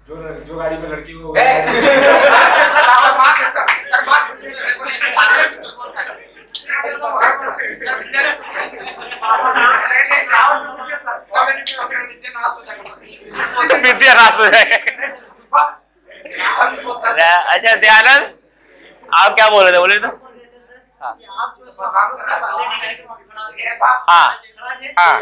जो गाड़ी पे लड़की को विद्या नाश हो जाएगा। अच्छा दयानंद, आप क्या बोल रहे थे? बोले तो हाँ हाँ।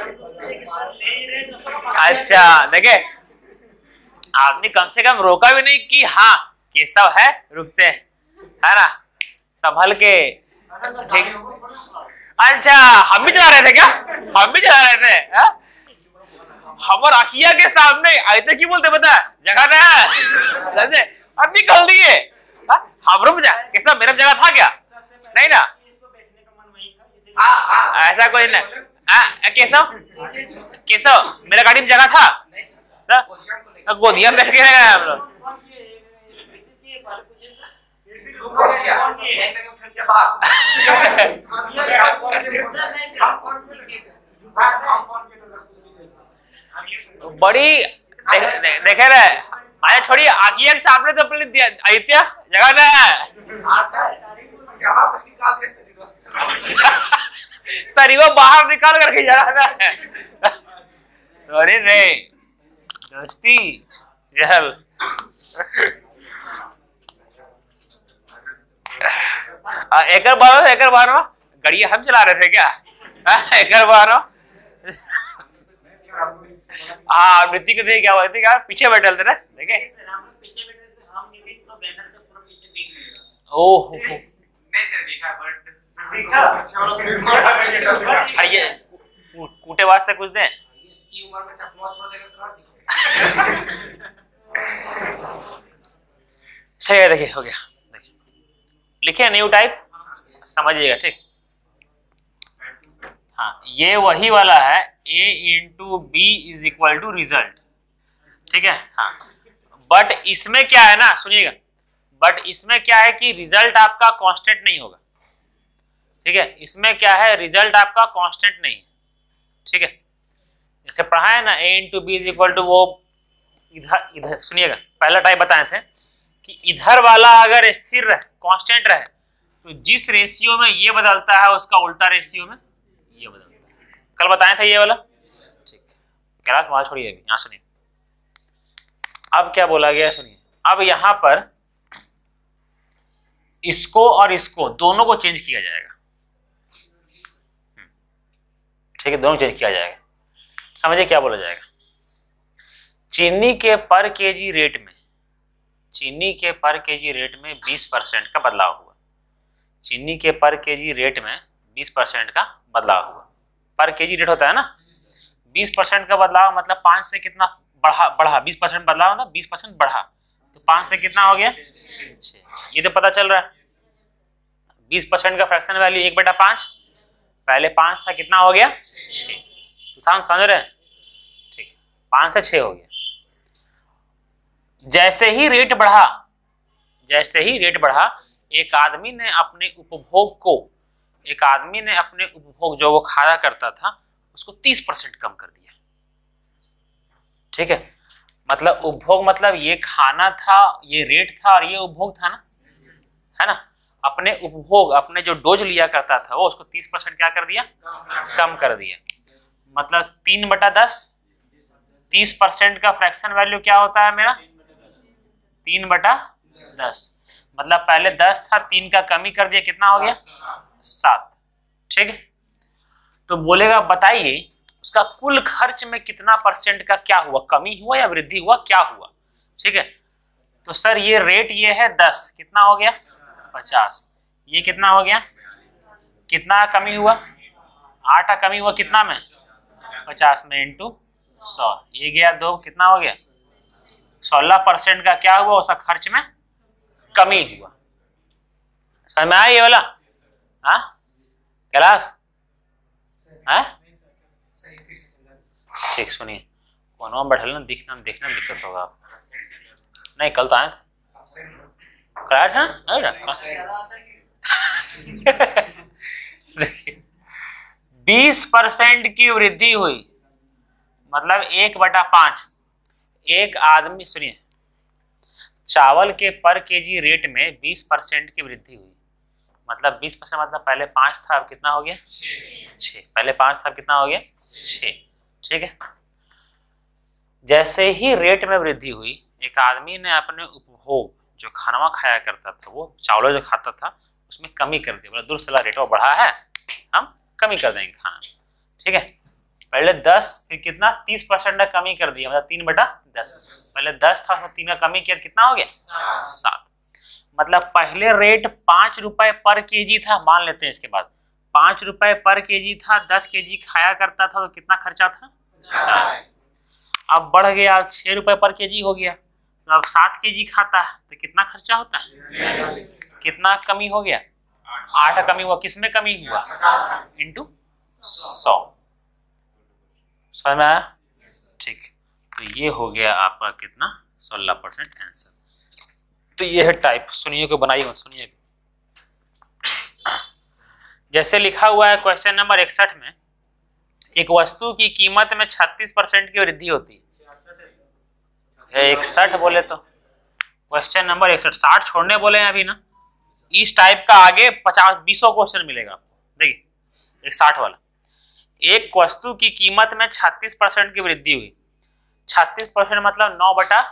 अच्छा देखिए, आपने कम से कम रोका भी नहीं कि हाँ केशव है, रुकते हैं, है ना, संभल के। ठीक। अच्छा हम भी चला रहे थे क्या? हम भी चला रहे थे। हम और आकिया के सामने आयते की बोलते पता है, जगह ना है, अब निकल दिए। हम रुक जा, कैसा मेरा जगह था क्या? नहीं ना, ऐसा कोई नहीं। केशव मेरा गाड़ी में जगह था, गोदिया में बैठ के गए हम लोग। बड़ी देखे रहे आया, छोड़ी आकिया के सामने तो अपने आदित्य जगह ना है। सर वो बाहर निकाल करके जाना है। अरे नहीं दोस्ती जहल। एक बार गाड़ी हम चला रहे थे क्या? एक बार हाँ मृत्यु के क्या हुआ था, पीछे बैठे थे ना, देखे ओह कूटे वास्ते कुछ दें। सही है, देखिए हो गया, लिखे न्यू टाइप, समझिएगा ठीक। हाँ ये वही वाला है, a into B is equal to result, ठीक है। हाँ बट इसमें क्या है ना, सुनिएगा, बट इसमें क्या है कि रिजल्ट आपका कांस्टेंट नहीं होगा, ठीक है। इसमें क्या है, रिजल्ट आपका कांस्टेंट नहीं है, ठीक है। जैसे पढ़ा है ना, a into B is equal to, वो इधर सुनिएगा, पहला टाइप बताए थे कि इधर वाला अगर स्थिर रहे, कांस्टेंट रहे, तो जिस रेशियो में ये बदलता है उसका उल्टा रेशियो में ये बदलता है। कल बताए थे ये वाला, ठीक। क्लास वहां छोड़िए, अभी यहाँ सुनिए। अब क्या बोला गया सुनिए, अब यहाँ पर इसको और इसको दोनों को चेंज किया जाएगा, ठीक है, दोनों चेंज किया जाएगा। समझिए क्या बोला जाएगा, चीनी के पर केजी रेट में, चीनी के पर केजी रेट में 20% का बदलाव हुआ। चीनी के पर केजी रेट में 20% का बदलाव हुआ। पर केजी रेट होता है ना, 20% का बदलाव मतलब 5 से कितना बढ़ा 20% बदलाव ना, 20% बढ़ा, तो 5 से कितना हो गया 6। ये तो पता चल रहा है 20% का फ्रैक्शन वैल्यू 1/5, पहले 5 था, कितना हो गया 6। समझ रहे हैं, ठीक, 5 से 6 हो गया। जैसे ही रेट बढ़ा, जैसे ही रेट बढ़ा, एक आदमी ने अपने उपभोग को, एक आदमी ने अपने उपभोग जो वो खाया करता था उसको 30% कम कर दिया, ठीक है। मतलब उपभोग मतलब ये खाना था, ये रेट था और ये उपभोग था ना, है ना। अपने उपभोग, अपने जो डोज लिया करता था वो उसको 30% क्या कर दिया, कम कर दिया। मतलब 3/10, 30% का फ्रैक्शन वैल्यू क्या होता है मेरा 3/10। मतलब पहले 10 था, 3 का कमी कर दिया, कितना हो गया 7, ठीक है। तो बोलेगा बताइए उसका कुल खर्च में कितना परसेंट का क्या हुआ, कमी हुआ या वृद्धि हुआ, क्या हुआ, ठीक है। तो सर ये रेट ये है 10, कितना हो गया 50, ये कितना हो गया, कितना कमी हुआ 8 का कमी हुआ, कितना में 50 में इंटू 100, ये गया 2, कितना हो गया 16% का क्या हुआ, उसका खर्च में कमी हुआ। समझ में आया ये वाला? हाँ क्लास, हाँ ठीक। सुनिए कोनों में बैठे ना, देखना दिक्कत होगा आप, नहीं कल तो आए थे। 20% की वृद्धि हुई, मतलब 1/5। एक आदमी, सुनिए चावल के पर केजी रेट में 20% की वृद्धि हुई। मतलब 20% मतलब पहले 5 था, अब कितना हो गया 6। पहले 5 था, अब कितना हो गया 6। ठीक है। जैसे ही रेट में वृद्धि हुई, एक आदमी ने अपने उपभोग जो खाना खाया करता था, वो चावल जो खाता था उसमें कमी कर दी। बोला दूर से रेट बढ़ा है, हम कमी कर देंगे खाना। ठीक है। पहले 10, फिर कितना 30% का कमी कर दिया, मतलब 3/10। पहले 10 था, 3 का कमी किया, कितना हो गया 7। मतलब पहले रेट 5 रुपए पर केजी था, मान लेते हैं इसके बाद 5 रुपए पर केजी था, 10 केजी खाया करता था तो कितना खर्चा था 50। अब बढ़ गया 6 रुपए पर केजी हो गया, तो अब 7 केजी खाता है तो कितना खर्चा होता है, कितना कमी हो गया 8 कमी हुआ। किसमें कमी हुआ इंटू 100। समझ में आया? ठीक। तो ये हो गया आपका कितना 16% आंसर। तो ये है टाइप। सुनिए को बनाइए मत, सुनिए। जैसे लिखा हुआ है क्वेश्चन नंबर 61 में, एक वस्तु की कीमत में 36% की वृद्धि होती है। 61 बोले तो क्वेश्चन नंबर 61, 60 छोड़ने बोले हैं अभी ना। इस टाइप का आगे 50-20 क्वेश्चन मिलेगा आपको। देखिए 60 वाला, एक वस्तु की कीमत में 36% की वृद्धि हुई। 36% मतलब 9/25।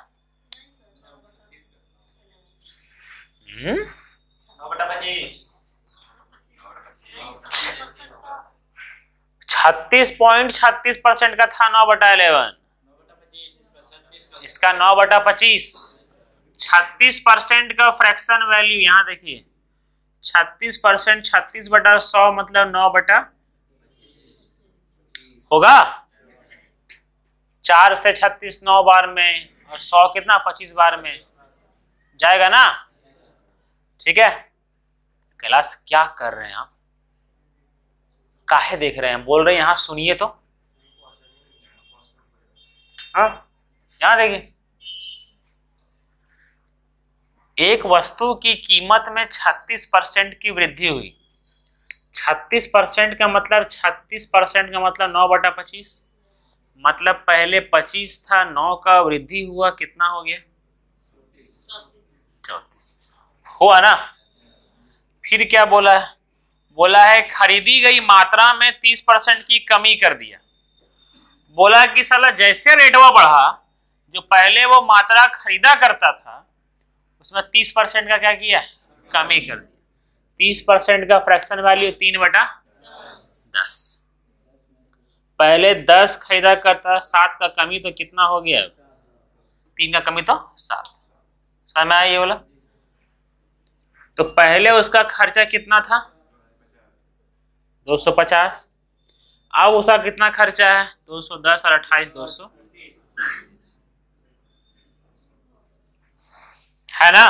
36.36% का था 9/11। इसका 9/25। 36% का फ्रैक्शन वैल्यू यहाँ देखिए, 36%, 36/100 मतलब 9/, होगा 4 से 36 9 बार में, और 100 कितना 25 बार में जाएगा ना। ठीक है। क्लास क्या कर रहे हैं आप, काहे देख रहे हैं, बोल रहे हैं यहाँ सुनिए तो। हाँ यहाँ देखिए, एक वस्तु की कीमत में 36% की वृद्धि हुई। 36% का मतलब 36% का मतलब 9/25, मतलब पहले 25 था, 9 का वृद्धि हुआ, कितना हो गया 34 हुआ ना। फिर क्या बोला है, बोला है खरीदी गई मात्रा में 30% की कमी कर दिया। बोला कि साला जैसे रेटवा बढ़ा, जो पहले वो मात्रा खरीदा करता था उसमें 30% का क्या किया, कमी कर दिया। 30% का फ्रैक्शन वैल्यू 3/10। पहले 10 खरीदा करता, 7 का कमी तो कितना हो गया 3 का कमी तो 7। समझ में आया ये बोला। तो पहले उसका खर्चा कितना था 250, अब उसका कितना खर्चा है 210 और 28 200, है ना।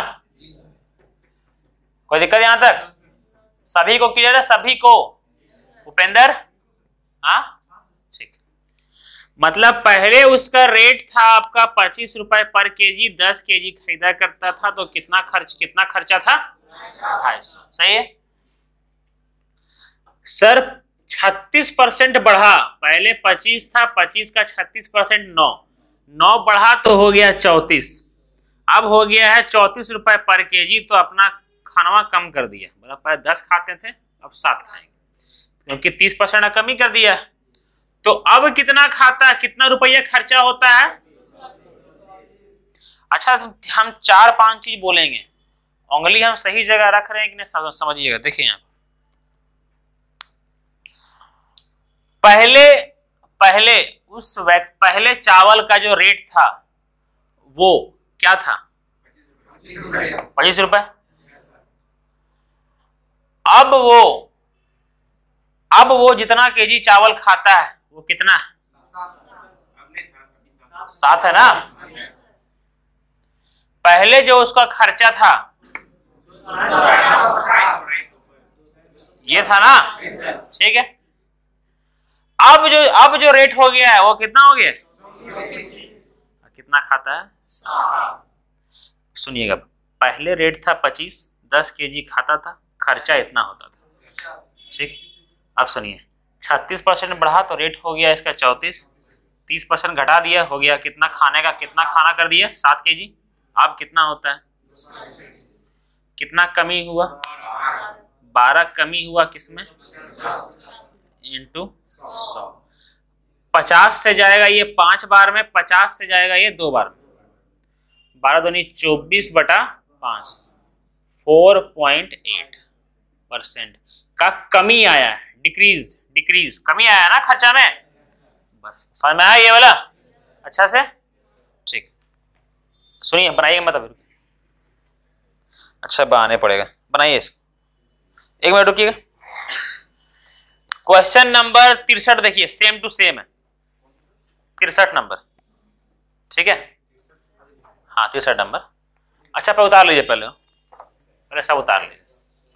कोई दिक्कत यहां तक? सभी को क्लियर है? सभी को? उपेंद्र हाँ ठीक। मतलब पहले उसका रेट था आपका 25 रुपए पर केजी, 10 केजी खरीदा करता था तो कितना खर्चा था 250। सही है सर। 36% बढ़ा, पहले 25 था, 25 का 36% 9 बढ़ा तो हो गया 34। अब हो गया है 34 रुपए पर केजी, तो अपना खाना कम कर दिया। मतलब पहले 10 खाते थे, अब 7 खाएंगे, क्योंकि 30% कमी कर दिया। तो अब कितना खाता है, कितना रुपया खर्चा होता है। अच्छा हम 4-5 चीज बोलेंगे, उंगली हम सही जगह रख रहे हैं कि नहीं समझिएगा। देखिए यहाँ पहले चावल का जो रेट था वो क्या था 25 रुपए। अब वो जितना केजी चावल खाता है वो कितना 7 है ना। पहले जो उसका खर्चा था ये था ना, ठीक है। अब जो रेट हो गया है वो कितना हो गया, कितना खाता है। सुनिएगा, पहले रेट था 25, 10 केजी खाता था, खर्चा इतना होता था, ठीक। अब सुनिए 36% बढ़ा तो रेट हो गया इसका 34, 30% घटा दिया हो गया कितना खाने का, कितना खाना कर दिया 7 केजी, अब कितना होता है, कितना कमी हुआ, 12 कमी हुआ किसमें, इंटू 100। 50 से जाएगा ये 5 बार में, 50 से जाएगा ये 2 बार में। 12 दूनी 24/5, 4.8% का कमी आया है, डिक्रीज कमी आया ना खर्चा में। समझ में आया ये वाला अच्छा से? ठीक, सुनिए, बनाइए मत अभी, अच्छा बनाने पड़ेगा, बनाइए इसको, 1 मिनट रुकिएगा। क्वेश्चन नंबर 63 देखिए, सेम टू सेम है, 63 नंबर, ठीक है, हाँ 63 नंबर। अच्छा पे उतार लीजिए, पहले सब उतार लीजिए।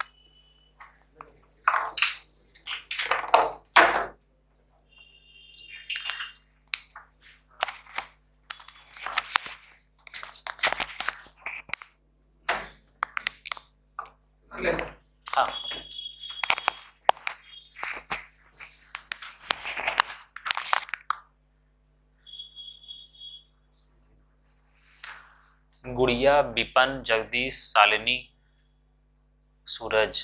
हाँ गुड़िया, विपन, जगदीश, शालिनी, सूरज,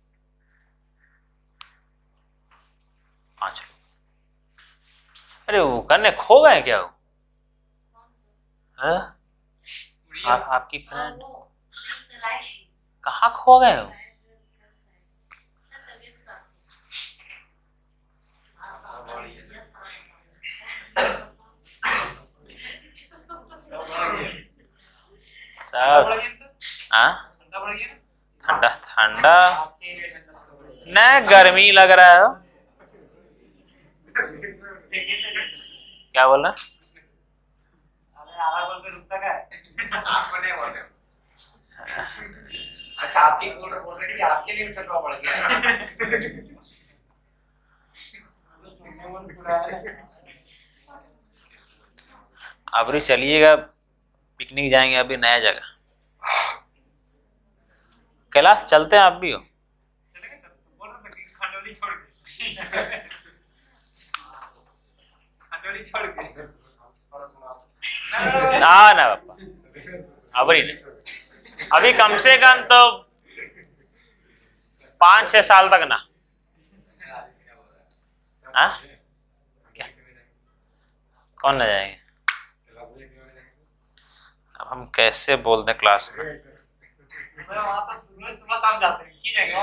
5 लोग। अरे वो करने खो गए क्या वो? आपकी फ्रेंड कहाँ खो गए हो? सब ठंडा ठंडा न, गर्मी लग रहा है। क्या बोल रहा? अच्छा आपकी बोल रहे कि आपके लिए भी ठंडा पड़ गया। अभी चलिएगा, पिकनिक जाएंगे अभी नया जगह, कैलाश चलते हैं, आप भी हो? चलेंगे सर, बोल रहे थे कि खंडोली छोड़ के, खंडोली छोड़ के ना पापा, अभी नहीं, अभी कम से कम तो 5-6 साल तक ना। हाँ क्या, कौन ना जाएंगे? अब हम कैसे बोल दें क्लास में? वहाँ तो सुबह शाम जाते हैं, की जाएगा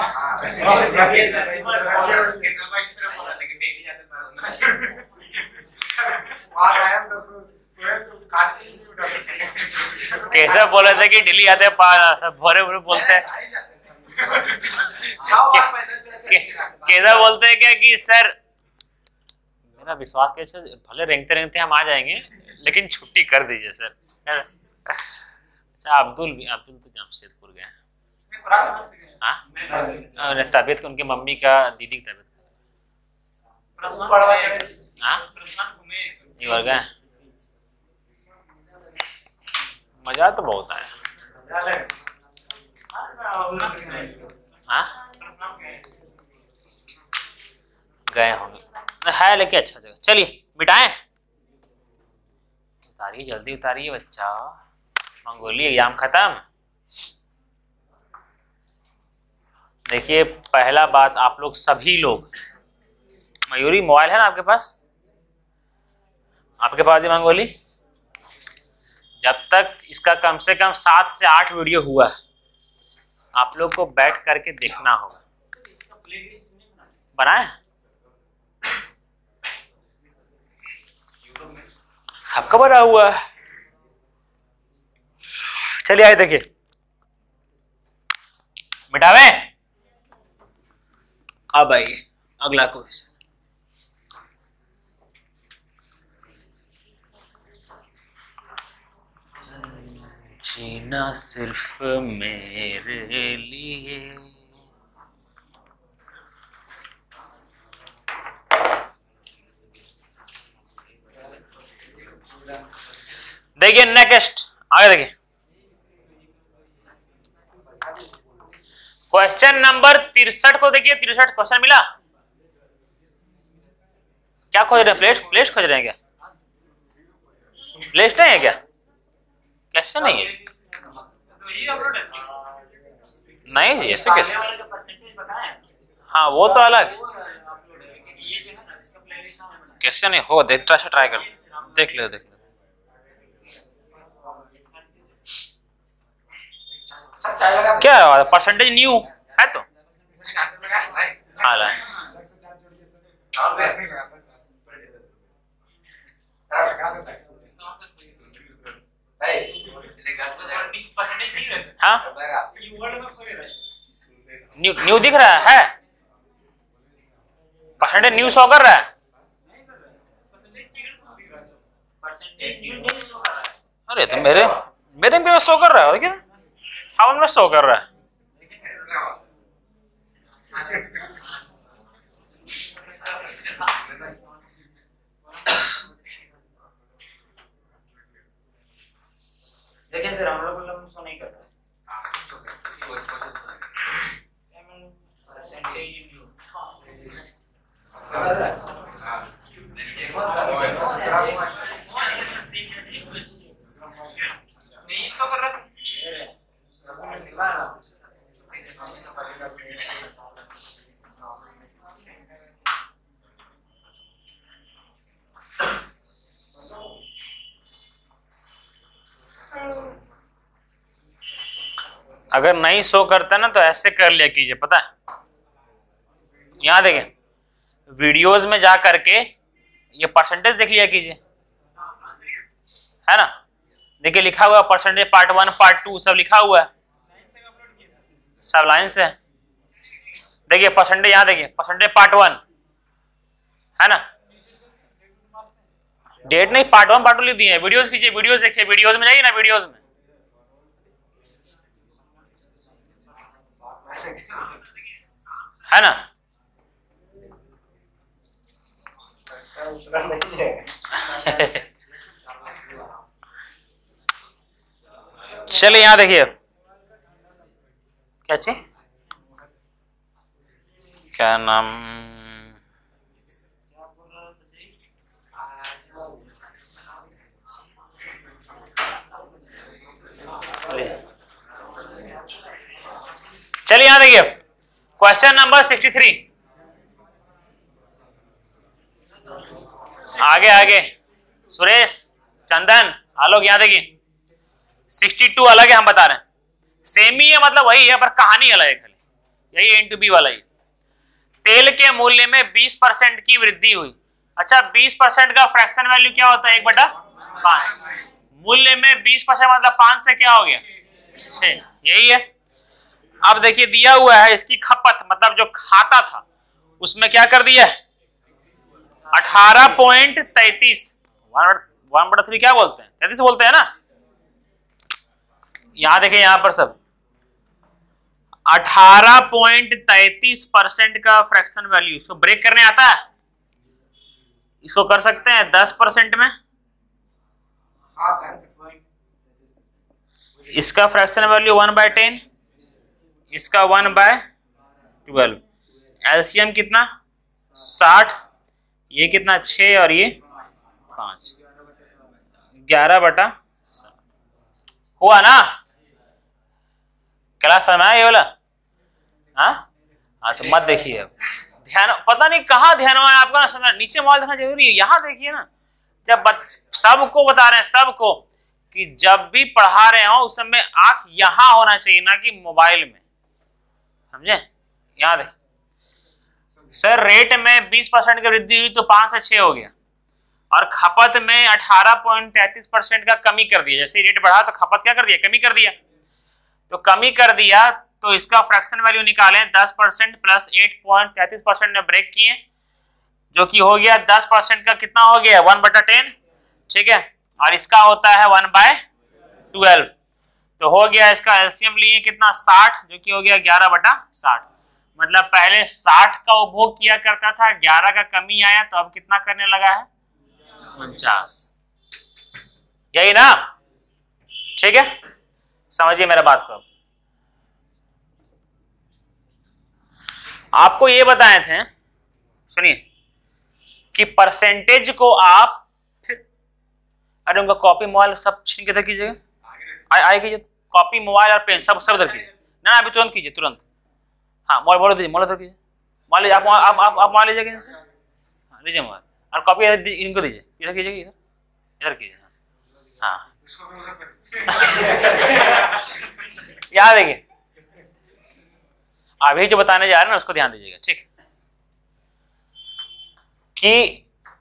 कैसे बोले थे कि दिल्ली आते भोरे भोरे बोलते हैं, कैसे बोलते हैं क्या कि सर मेरा विश्वास कैसे, भले रेंगते रेंगते हम आ जाएंगे लेकिन छुट्टी कर दीजिए सर। अच्छा अब्दुल तो जमशेदपुर गए, हाँ तबीयत, उनकी मम्मी का, दीदी की तबीयत, हाँ गए। मजा तो बहुत आया, हाँ गए होंगे, है लेकिन अच्छा जगह। चलिए मिटाएं, उतारिए जल्दी उतारिए बच्चा, मंगोली एग्जाम खत्म। देखिए पहला बात, आप लोग सभी लोग, मयूरी मोबाइल है ना आपके पास? आपके पास ही मंगोली? जब तक इसका कम से कम 7 से 8 वीडियो हुआ है, आप लोग को बैठ करके देखना होगा। बनाए सबका बना हुआ है। चलिए आइए देखिए, मिटावे। अब आइए अगला क्वेश्चन, जीना सिर्फ मेरे लिए, देखिए नेक्स्ट, आगे देखिए क्वेश्चन नंबर 63 को देखिए। 63 क्वेश्चन मिला, क्या खोज रहे हैं? प्लेस खोज रहे हैं क्या? प्लेस नहीं है क्या? कैसे नहीं है? तो ये अपलोड है। नहीं जी, ऐसे कैसे? वाले का परसेंटेज बताएं। हाँ वो तो अलग है। वो अपलोड है, लेकिन ये जो है ना इसका प्लेलिस्ट हमें बना। कैसे नहीं होगा, देख ट्राई कर, देख ले। सर चाय लगा क्या परसेंटेज न्यू है तो हाँ ला। हाँ न्यू दिख रहा है परसेंटेज न्यू शो कर रहा है। अरे तो मेरे में शो कर रहा है क्या? हाँ में शो कर रहा है। देखिए सर, हम लोग मतलब शो नहीं कर रहा है। नहीं शो कर रहा है। अगर नहीं शो करता ना तो ऐसे कर लिया कीजिए, पता है? यहां देखें वीडियोस में जा करके ये परसेंटेज देख लिया कीजिए, है ना? देखिए लिखा हुआ परसेंटेज पार्ट 1 पार्ट 2 सब लिखा हुआ है, सब लाइन से। देखिए परसेंटेज, यहाँ देखिए परसेंटेज पार्ट 1 है ना, डेट नहीं पार्ट 1 पार्ट 2 लिख दिए हैं। वीडियोस कीजिए, वीडियोस देखिए, वीडियोस में जाइए ना, वीडियोस में है ना। चलिए यहां देखिए क्या चीज, क्या नाम, चलिए यहां देखिए क्वेश्चन नंबर 63। आगे सुरेश, चंदन, आलोक, यहां देखिए 62 अलग है, हम बता रहे हैं। सेम ही है, मतलब वही है पर कहानी अलग है खाली, यही A into B वाला ही। तेल के मूल्य में 20% की वृद्धि हुई। अच्छा 20% का फ्रैक्शन वैल्यू क्या होता है? 1/5। मूल्य में 20% मतलब 5 से क्या हो गया? 6, यही है। अब देखिए दिया हुआ है इसकी खपत, मतलब जो खाता था उसमें क्या कर दिया है? 18.33, 1/3 क्या बोलते हैं? 33 बोलते हैं ना। यहां देखिए यहां पर सब 18.33% का फ्रैक्शन वैल्यू। इसको ब्रेक करने आता है? इसको कर सकते हैं 10% में। इसका फ्रैक्शन वैल्यू 1/10, इसका 1/12। एलसीएम कितना? 60, ये कितना? 6 और ये 5, 11/7 हुआ ना। क्लास में आया ये वाला? हाँ तो मत देखिए, अब ध्यान, पता नहीं कहाँ ध्यान है आपका ना, समझना नीचे मोबाइल देखना जरूरी है। यहाँ देखिए ना, जब सबको बता रहे हैं, सबको, कि जब भी पढ़ा रहे हो उस समय आंख यहाँ होना चाहिए, ना कि मोबाइल में, समझे? यहाँ देखिए सर, रेट में 20% की वृद्धि हुई तो 5 से 6 हो गया, और खपत में 18.33% का कमी कर दिया। जैसे रेट बढ़ा तो खपत क्या कर दिया? कमी कर दिया। तो कमी कर दिया तो इसका फ्रैक्शन वैल्यू निकालें, 10% प्लस 8.33% में ब्रेक किए, जो कि हो गया 10% का कितना हो गया? 1/10, ठीक है। और इसका होता है 1/12, तो हो गया इसका एलसीएम लिए कितना? 60, जो कि हो गया 11/60। मतलब पहले 60 का उपभोग किया करता था, 11 का कमी आया, तो अब कितना करने लगा है? 49, यही ना, ठीक है। समझिए मेरा बात को। आपको ये बताए थे, सुनिए, कि परसेंटेज को आप, अरे उनका कॉपी मोबाइल सब छीन के कीजिएगा, आए कीजिए, कॉपी, मोबाइल और पेन सब इधर कीजिए। ना अभी तुरंत कीजिए, तुरंत। हाँ मोबाइल दीजिए, मोबाइल कीजिए, मोबाइल लीजिए, आप मोबाइल लीजिएगा इनसे, हाँ लीजिए मोबाइल, और कॉपी इनको दीजिए, इधर कीजिए, इधर कीजिए। हाँ याद देखिए, अभी जो बताने जा रहे हैं ना उसको ध्यान दीजिएगा, ठीक। कि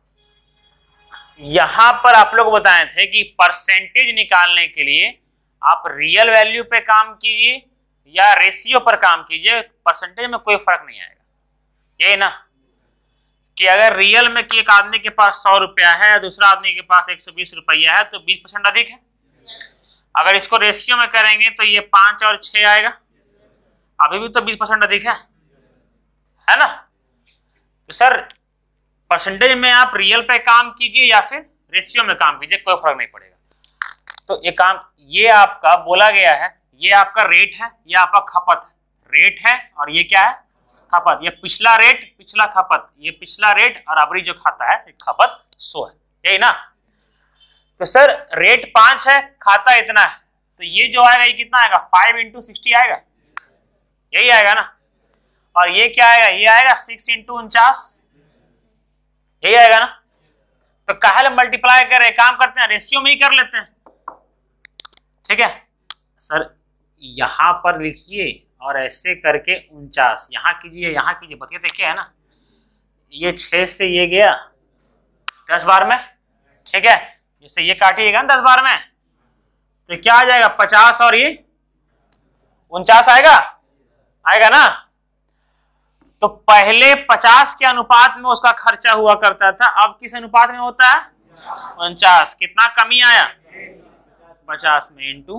यहां पर आप लोग बताए थे कि परसेंटेज निकालने के लिए आप रियल वैल्यू पे काम कीजिए या रेशियो पर काम कीजिए, परसेंटेज में कोई फर्क नहीं आएगा। यही ना कि अगर रियल में कि एक आदमी के पास 100 रुपया है, दूसरा आदमी के पास 120 रुपया है, तो 20% अधिक है। अगर इसको रेशियो में करेंगे तो ये 5 और 6 आएगा, अभी भी तो 20% अधिक है ना। तो सर परसेंटेज में आप रियल पे काम कीजिए या फिर रेशियो में काम कीजिए, कोई फर्क नहीं पड़ेगा। तो ये काम, ये आपका बोला गया है, ये आपका रेट है, ये आपका खपत है, रेट है और ये क्या है, खपत। ये पिछला रेट, पिछला खपत, ये पिछला रेट और अभी जो खाता है खपत 100 है, यही ना। तो सर रेट 5 है, खाता इतना है, तो ये जो आएगा ये कितना आएगा, 5 × 60 आएगा, यही आएगा ना। और ये क्या आएगा, ये आएगा 6 × 49, यही आएगा ना। तो काहे मल्टीप्लाई कर रहे, काम करते हैं रेशियो में ही कर लेते हैं, ठीक है। सर यहां पर लिखिए और ऐसे करके 49 यहां कीजिए, यहां कीजिए, बतिया देखिए है ना। ये 6 से ये गया 10 बार में, ठीक है। जैसे ये काटिएगा ना 10 बार में, तो क्या आ जाएगा 50 और ये 49 आएगा ना। तो पहले 50 के अनुपात में उसका खर्चा हुआ करता था, अब किस अनुपात में होता है, 49। कितना कमी आया, 50 में इंटू,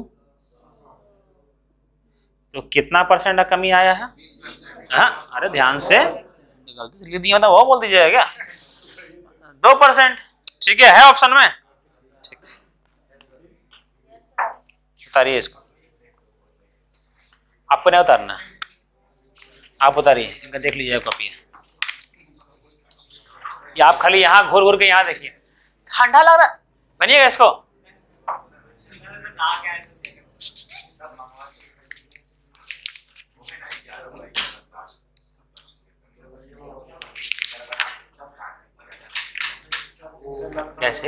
तो कितना परसेंट का कमी आया है। हाँ अरे ध्यान से, गलती से लिख दिया था वो बोल दीजिएगा क्या, 2%, ठीक है ऑप्शन में, ठीक। उतारिए इसको, आपको नहीं उतारना, आप उतारिए, इनका देख लीजिए कॉपी है। या आप खाली यहाँ घूर घूर के यहाँ देखिए, ठंडा लग रहा है, बनिएगा इसको। कैसे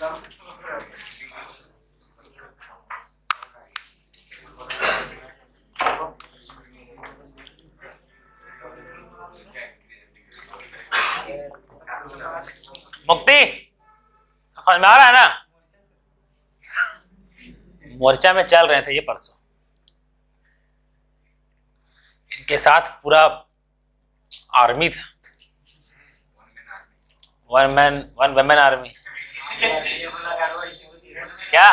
मुक्ति समझ में आ रहा है ना। मोर्चा में चल रहे थे ये परसों, इनके साथ पूरा आर्मी था, वन वुमेन आर्मी। क्या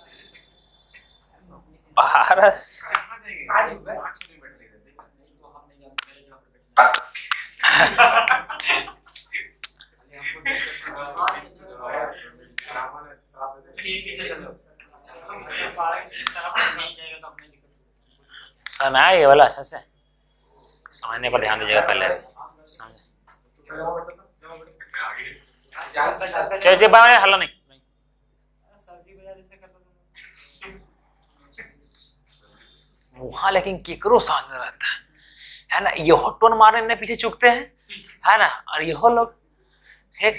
पारस समझ आया ये वाला, अच्छा से समझने पर ध्यान दीजिएगा पहले, चलिए बना हल्ला नहीं। वहां लेकिन केकरो सामने रहता है ना, ये टोन मारने पीछे चुकते हैं है ना, और ये लोग ठीक।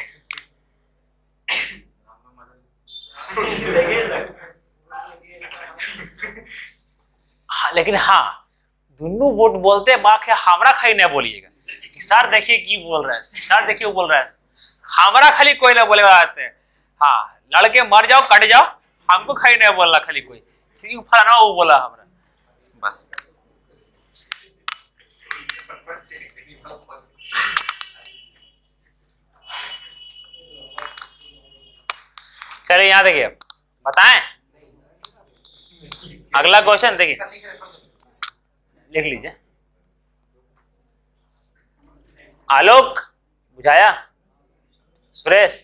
हाँ लेकिन हाँ दोनों वोट बोलते हैं, बाकी हमरा खाली नहीं बोलिएगा कि सर देखिए की बोल रहा है, सर देखिए वो बोल रहा है, हमरा खाली कोई ना बोलेगा आते हैं। हाँ लड़के मर जाओ कट जाओ, हमको खाली नहीं बोलना, खाली कोई फलाना वो बोला हमरा बस। चलिए यहाँ देखिए, बताएं अगला क्वेश्चन, देखिए लिख लीजिए। आलोक बुझाया, सुरेश,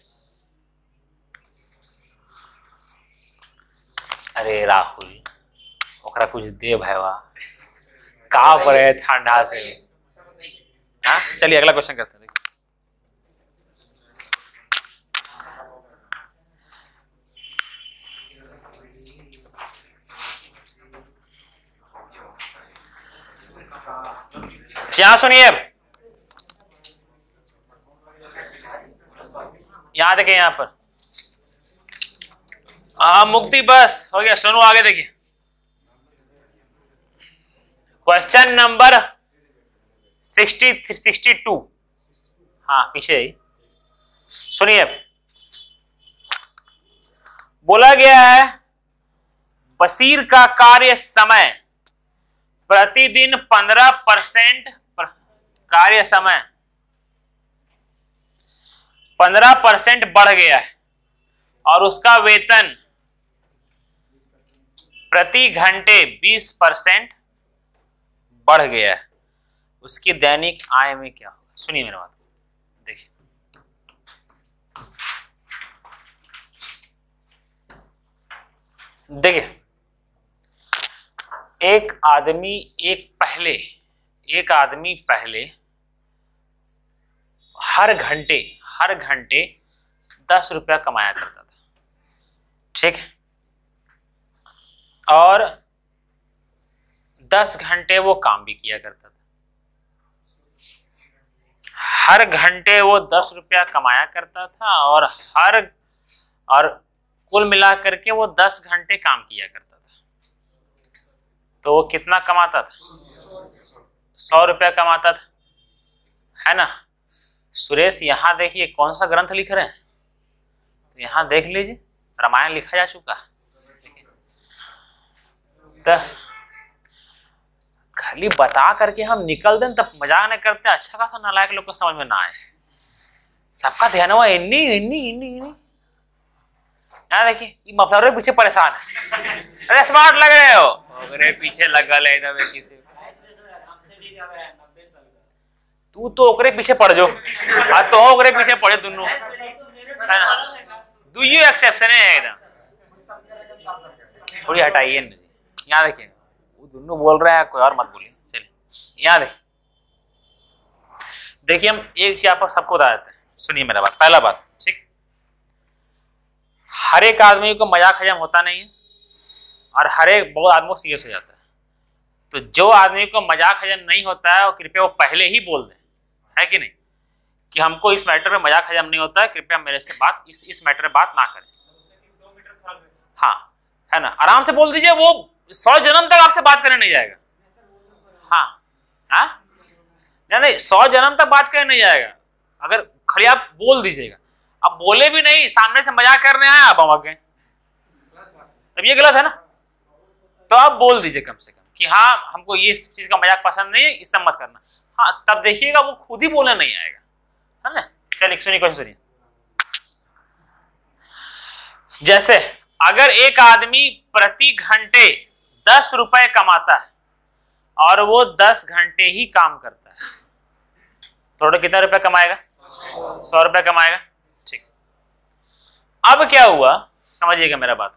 अरे राहुल ओकरा कुछ दे भाईवा, का पड़े ठंडा से। हाँ चलिए अगला क्वेश्चन करते हैं। यहां सुनिए, यहां देखें, यहां पर मुक्ति बस हो गया। सुनो आगे देखिए, क्वेश्चन नंबर 62। हाँ पीछे ही सुनिए, बोला गया है बशीर का कार्य समय प्रतिदिन 15% कार्य समय 15% बढ़ गया है और उसका वेतन प्रति घंटे 20% बढ़ गया है। उसकी दैनिक आय में क्या होगा? सुनिए मेरी बात, देखिए देखिए, एक आदमी पहले हर घंटे 10 रुपया कमाया करता था, ठीक है, और 10 घंटे वो काम भी किया करता था। हर घंटे वो 10 रुपया कमाया करता था और कुल मिला करके वो 10 घंटे काम किया करता था। तो वो कितना कमाता था? 100 रुपया कमाता था, है ना। सुरेश यहाँ देखिए कौन सा ग्रंथ लिख रहे हैं, तो यहाँ देख लीजिए रामायण लिखा जा चुका। तो खाली बता करके हम निकल दें तब मजाक नहीं करते, अच्छा खासा नालायक लोग को समझ में ना आए। सबका ध्यान हुआ इन्नी यहाँ देखिए, ये मफलर के पीछे परेशान है। अरे स्मार्ट लग रहे हो, अरे पीछे लगा ले किसी, तू तो ओकरे पीछे पड़ जो, तो ओकरे पीछे पड़े दोनों, है ना। डू यू एक्सेप्शन है एकदम, थोड़ी हटाइए मुझे। यहाँ देखिए वो दोनों बोल रहे हैं, कोई और मत बोलिए। चलिए यहाँ देखिए हम एक चीज आपको सबको बता देते हैं, सुनिए मेरा बात। पहला बात, ठीक, हर एक आदमी को मजाक हजम होता नहीं है और हर एक बहुत आदमी को सीरियस हो जाता है। तो जो आदमी को मजाक हजम नहीं होता है वो कृपया वो पहले ही बोल दे, है कि नहीं, कि हमको इस मैटर में मजाक हजम नहीं होता है, कृपया मेरे से बात इस मैटर में बात ना करें। हाँ, है ना, आराम से बोल दीजिए, वो 100 जन्म तक आपसे बात करने नहीं जाएगा। हाँ हाँ, नहीं 100 जन्म तक बात करने नहीं जाएगा, अगर खाली आप बोल दीजिएगा। अब बोले भी नहीं, सामने से मजाक करने आए, आप हम गए, तब ये गलत है ना। तो आप बोल दीजिए कम से कम कि हाँ हमको ये चीज का मजाक पसंद नहीं है, इससे मत करना। हाँ, तब देखिएगा वो खुद ही बोलने नहीं आएगा, है ना। चलिए सुनिए, क्वेश्चन सुनिए। जैसे अगर एक आदमी प्रति घंटे 10 रुपए कमाता है और वो 10 घंटे ही काम करता है, तो कितना रुपया कमाएगा? 100 रुपया कमाएगा, ठीक। अब क्या हुआ, समझिएगा मेरा बात।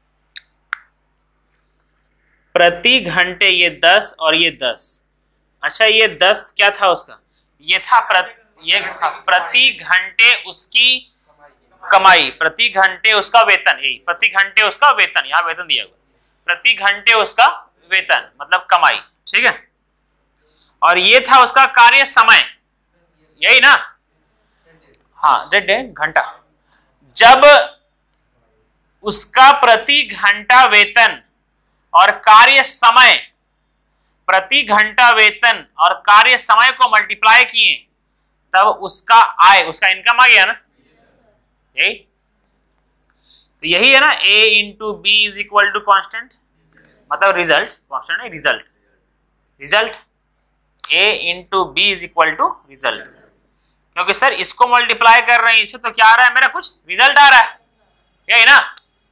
प्रति घंटे ये 10 और ये 10, अच्छा ये 10 क्या था उसका? ये था प्रति घंटे उसकी कमाई, प्रति घंटे उसका वेतन, यही प्रति घंटे उसका वेतन, यहाँ वेतन दिया हुआ, प्रति घंटे उसका वेतन मतलब कमाई, ठीक है। और ये था उसका कार्य समय, यही ना, हाँ डेढ़ घंटा। जब उसका प्रति घंटा वेतन और कार्य समय, प्रति घंटा वेतन और कार्य समय को मल्टीप्लाई किए, तब उसका आय, उसका इनकम आ गया ना, यही तो यही है ना, A into B is equal to constant, मतलब रिजल्ट, कॉन्स्टेंट नहीं result, result A into B is equal to result. क्योंकि सर इसको मल्टीप्लाई कर रहे हैं, इससे तो क्या आ रहा है, मेरा कुछ रिजल्ट आ रहा है, यही ना।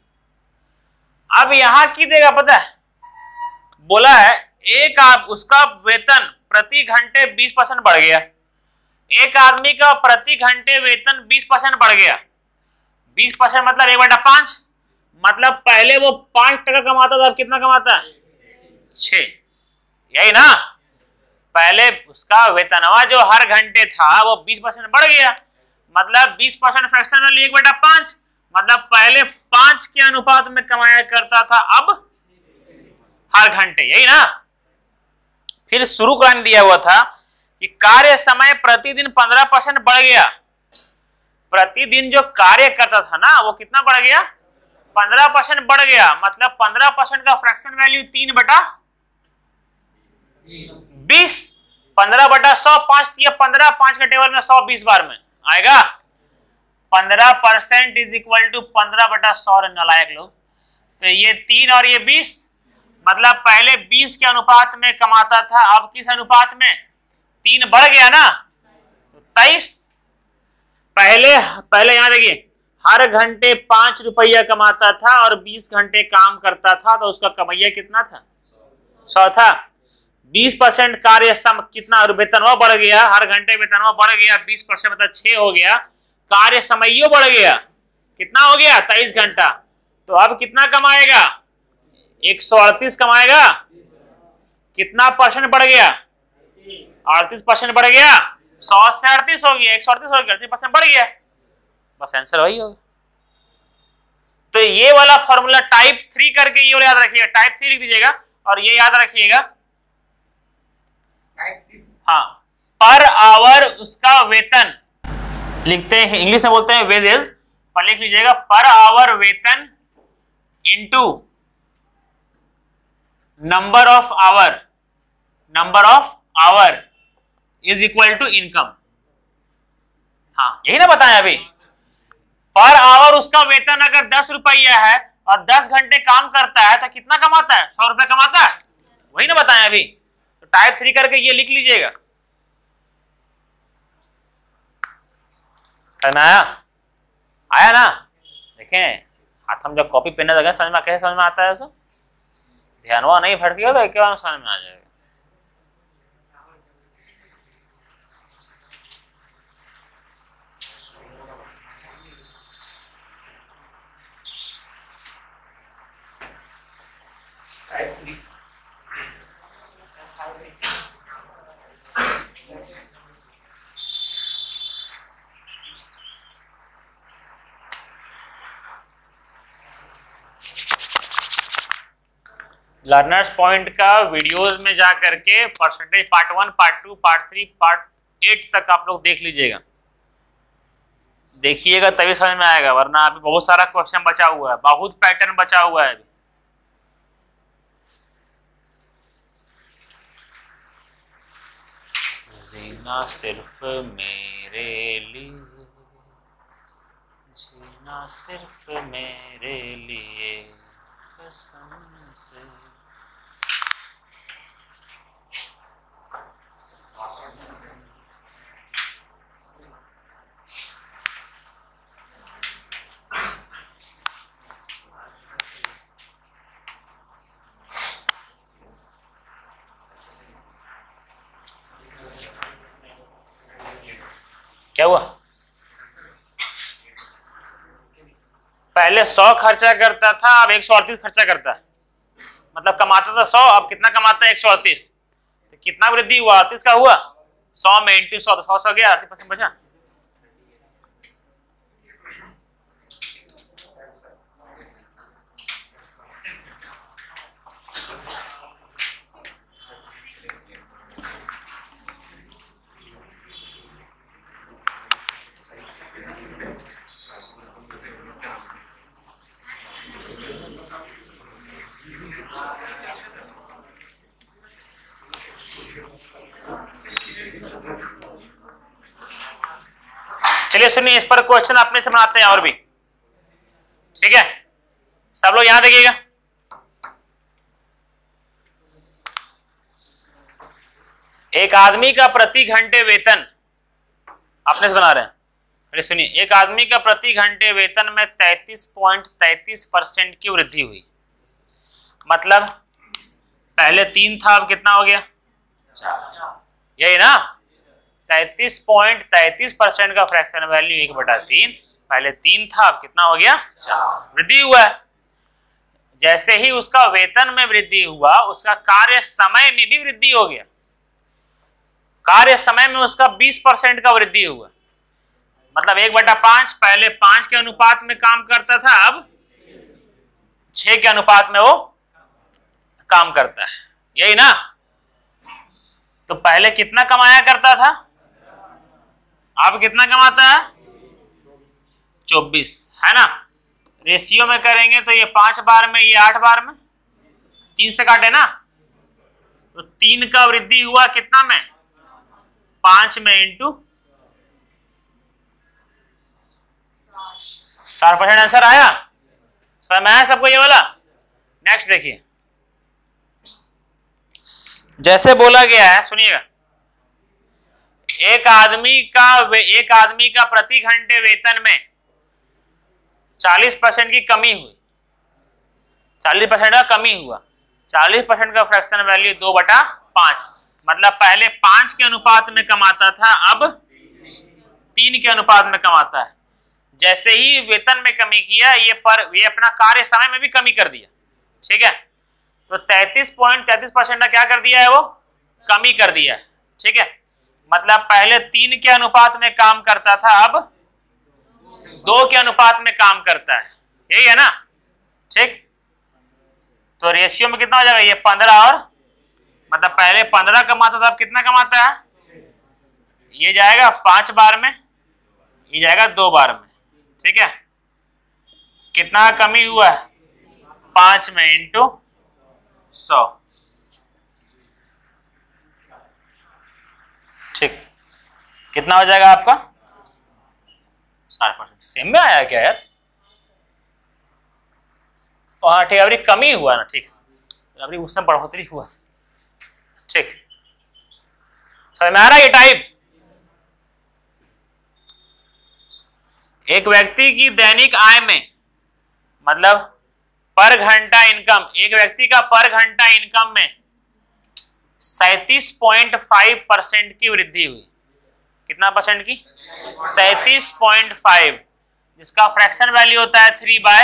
अब यहां की देगा पता है, बोला है एक उसका वेतन प्रति घंटे 20% बढ़ गया, एक आदमी का प्रति घंटे वेतन 20% बढ़ गया। 20% मतलब 1/5, मतलब पहले वो 5 टका कमाता था, अब कितना कमाता है? 6, यही ना। पहले उसका वेतनवा जो हर घंटे था वो 20% बढ़ गया, मतलब 20% फ्रैक्शन में 1/5, मतलब पहले 5 के अनुपात में कमाया करता था, अब हर घंटे, यही ना। फिर शुरू करने दिया हुआ था कि कार्य समय प्रतिदिन 15% बढ़ गया। प्रतिदिन जो कार्य करता था ना वो कितना बढ़ गया, 15% बढ़ गया। मतलब 15% का फ्रैक्शन वैल्यू 3/20, 15/100, 5 या 15, 5 के टेबल में 100 20 बार में आएगा। 15% इज इक्वल टू 15/100 नालायक लोग। तो ये 3 और ये 20, मतलब पहले 20 के अनुपात में कमाता था, अब किस अनुपात में, 3 बढ़ गया ना, 23। पहले यहां देखिए, हर घंटे 5 रुपया कमाता था और 20 घंटे काम करता था, तो उसका कमैया कितना था, 100 था। 20% कार्य सम कितना, वेतनवा बढ़ गया, हर घंटे वेतनवा बढ़ गया, 20% मतलब 6 हो गया। कार्य समयो बढ़ गया, कितना हो गया, 23 घंटा। तो अब कितना कमाएगा, 138 कमाएगा। कितना परसेंट बढ़ गया, 38% बढ़ गया। 100 से 38 हो गया, 138 हो गया, 38% बढ़ गया। बस आंसर वही होगा। तो ये वाला फॉर्मूला टाइप 3 करके ये वाला याद रखिएगा, टाइप 3 लिख दीजिएगा और ये याद रखिएगा। हाँ, पर आवर उसका वेतन लिखते हैं, इंग्लिश में बोलते हैं वेजेस, पर लिख लीजिएगा पर आवर वेतन into number of hour is equal to income. हाँ, यही ना बताया अभी। पर आवर उसका वेतन अगर 10 रुपया है और 10 घंटे काम करता है तो कितना कमाता है, 100 रुपया कमाता है, वही ना बताया अभी। तो टाइप 3 करके ये लिख लीजिएगा। आया ना, देखें हाथ हम जब कॉपी पेन लगे समझ में, कैसे समझ में आता है, सब ध्यानवा नहीं भटकेगा तो एक बार समझ में आ जाएगा। लर्नर्स पॉइंट का वीडियोस में जा करके percentage part 1, part 2, part 3, part 8 तक आप लोग देख लीजिएगा, देखिएगा तभी समझ में आएगा, वरना अभी बहुत सारा क्वेश्चन बचा हुआ है, बहुत पैटर्न बचा हुआ है। जीना सिर्फ मेरे लिए, जीना सिर्फ मेरे लिए कसम से। क्या हुआ, पहले 100 खर्चा करता था, अब 138 खर्चा करता है। मतलब कमाता था 100, अब कितना कमाता है, 138। तो कितना वृद्धि हुआ, 38 का हुआ। 100 में इंटू 100 तो 100 गया, 38% बचा। चलिए सुनिए, इस पर क्वेश्चन अपने से बनाते हैं और भी, ठीक है। सब लोग यहां देखिएगा। एक आदमी का प्रति घंटे वेतन, अपने से बना रहे हैं, अरे सुनिए, एक आदमी का प्रति घंटे वेतन में 33.33% की वृद्धि हुई। मतलब पहले 3 था, अब कितना हो गया, 4। यही ना, 33.33% का फ्रैक्शन वैल्यू 1/3, पहले 3 था, अब कितना हो गया, 4। वृद्धि हुआ है। जैसे ही उसका वेतन में वृद्धि हुआ, उसका कार्य समय में भी वृद्धि हो गया। कार्य समय में उसका 20% का वृद्धि हुआ। मतलब 1/5, पहले 5 के अनुपात में काम करता था, अब 6 के अनुपात में वो काम करता है। यही ना, तो पहले कितना कमाया करता था, अब कितना कमाता है, 24, है ना। रेशियो में करेंगे तो ये 5 बार में, ये 8 बार में, 3 से काटे ना, तो 3 का वृद्धि हुआ कितना में, 5 में इंटू 60% आंसर आया। समझ में आया सबको ये वाला। नेक्स्ट देखिए, जैसे बोला गया है, सुनिएगा, एक आदमी का प्रति घंटे वेतन में 40% की कमी हुई, 40% का कमी हुआ, 40% का फ्रैक्शन वैल्यू 2/5, मतलब पहले 5 के अनुपात में कमाता था, अब 3 के अनुपात में कमाता है। जैसे ही वेतन में कमी किया, ये अपना कार्य समय में भी कमी कर दिया, ठीक है। तो 33.33% का क्या कर दिया है, वो कमी कर दिया है, ठीक है। मतलब पहले 3 के अनुपात में काम करता था, अब 2 के अनुपात में काम करता है, यही है ना, ठीक। तो रेशियो में कितना हो जाएगा, ये 15 और, मतलब पहले 15 कमाता था, अब कितना कमाता है, ये जाएगा 5 बार में, ये जाएगा 2 बार में, ठीक है। कितना कमी हुआ है, 5 में इंटू 100, ठीक। कितना हो जाएगा आपका, 60%। सेम में आया क्या यार, हाँ ठीक है, अभी कमी हुआ ना, ठीक, अभी उसमें बढ़ोतरी हुआ, ठीक। समझ में आ रहा है ये टाइप। एक व्यक्ति की दैनिक आय में, मतलब पर घंटा इनकम, एक व्यक्ति का पर घंटा इनकम में 37.5% की वृद्धि हुई। कितना परसेंट की, 37.5, जिसका फ्रैक्शन वैल्यू होता है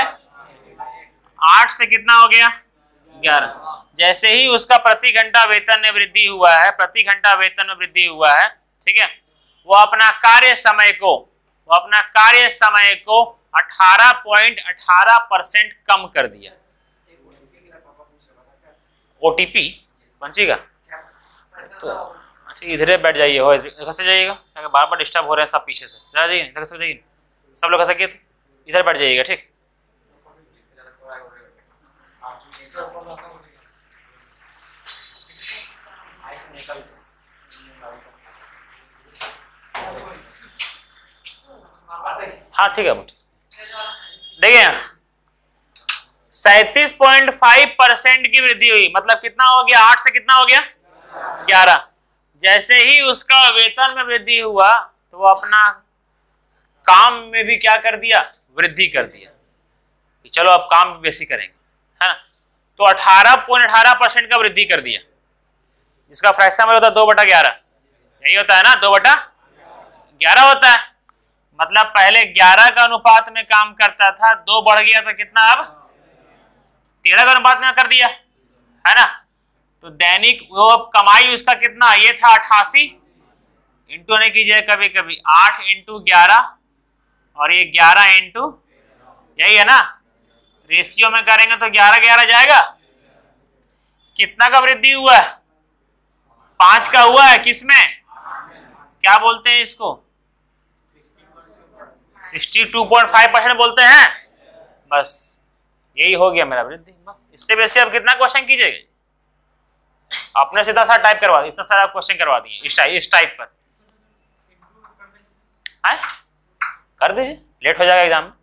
3/8 से कितना हो गया, 11। जैसे ही उसका प्रति घंटा वेतन में वृद्धि हुआ है, प्रति घंटा वेतन में वृद्धि हुआ है, ठीक है, वो अपना कार्य समय को 18.18% कम कर दिया। OTP पहुंचेगा तो अच्छा, इधर बैठ जाइए, हो इधर से जाइएगा, बार बार डिस्टर्ब हो रहे हैं सब पीछे से, इधर जाइए, इधर से जाइए, सब लोग सके तो इधर बैठ जाइएगा, ठीक। हाँ ठीक है, देखिए 37.5% की वृद्धि हुई, मतलब कितना हो गया, 8 से कितना हो गया, 11। जैसे ही उसका वेतन में वृद्धि हुआ, तो वो अपना काम में भी क्या कर दिया, वृद्धि कर दिया, चलो अब काम बेसी करेंगे, है ना। तो 18.18% का वृद्धि कर दिया, जिसका फ्रैक्शन होता है 2/11, यही होता है ना, 2/11 होता है। मतलब पहले 11 का अनुपात में काम करता था, 2 बढ़ गया तो कितना, अब 13 का अनुपात में कर दिया, है ना। तो दैनिक वो कमाई उसका कितना, ये था 88, इंटू नहीं कीजिए कभी कभी, 8 इंटू 11 और ये 11 इंटू, यही है ना। रेशियो में करेंगे तो 11-11 जाएगा। कितना का वृद्धि हुआ है, 5 का हुआ है, किसमें, क्या बोलते हैं इसको, 62.5% बोलते हैं। बस यही हो गया मेरा वृद्धि, इससे वैसे अब कितना क्वेश्चन कीजिएगा, आपने सीधा सा टाइप करवा दिया, इतना सारा क्वेश्चन करवा दिए इस टाइप पर, है कर दीजिए, लेट हो जाएगा एग्जाम में,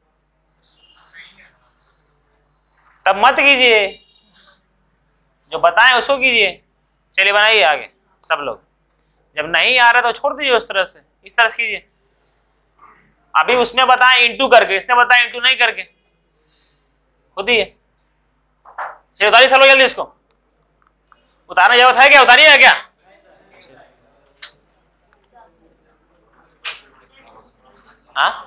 तब मत कीजिए, जो बताएं उसको कीजिए। चलिए बनाइए आगे सब लोग, जब नहीं आ रहा तो छोड़ दीजिए, उस तरह से, इस तरह से कीजिए। अभी उसमें बताएं इंटू करके, इसमें बताएं इंटू नहीं करके, खुद ही है। चलिए उतारिए सब लोग जल्दी, इसको उतारने जरूरत है क्या, उतारिए क्या, हाँ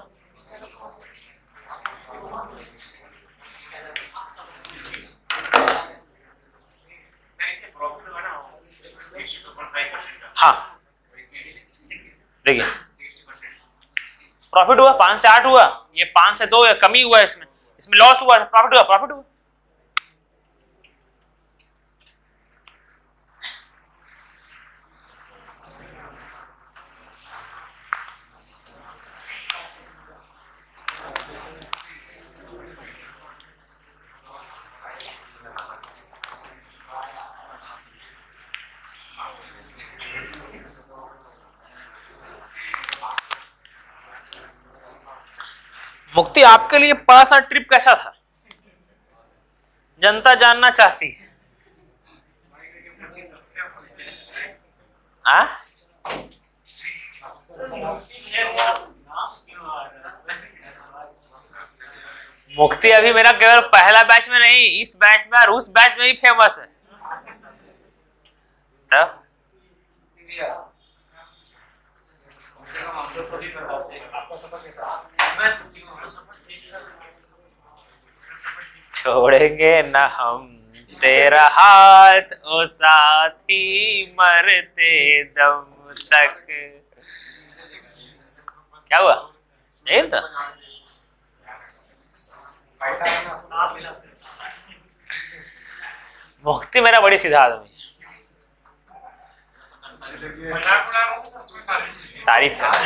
हाँ देखिए प्रॉफिट हुआ, 5 से 8 हुआ, ये 5 से 2 कमी हुआ, इसमें लॉस हुआ, प्रॉफिट हुआ। मुक्ति, आपके लिए पर्सनल ट्रिप कैसा था? जनता जानना चाहती है। हाँ? मुक्ति अभी मेरा केवल पहला बैच में नहीं, इस बैच में और उस बैच में ही फेमस है। तब छोड़ेंगे न हम तेरा हाथ ओ साथी, मरते दम तक। क्या हुआ? यही था। मुक्ति मेरा बड़ी सीधा आदमी, तारीफ कर।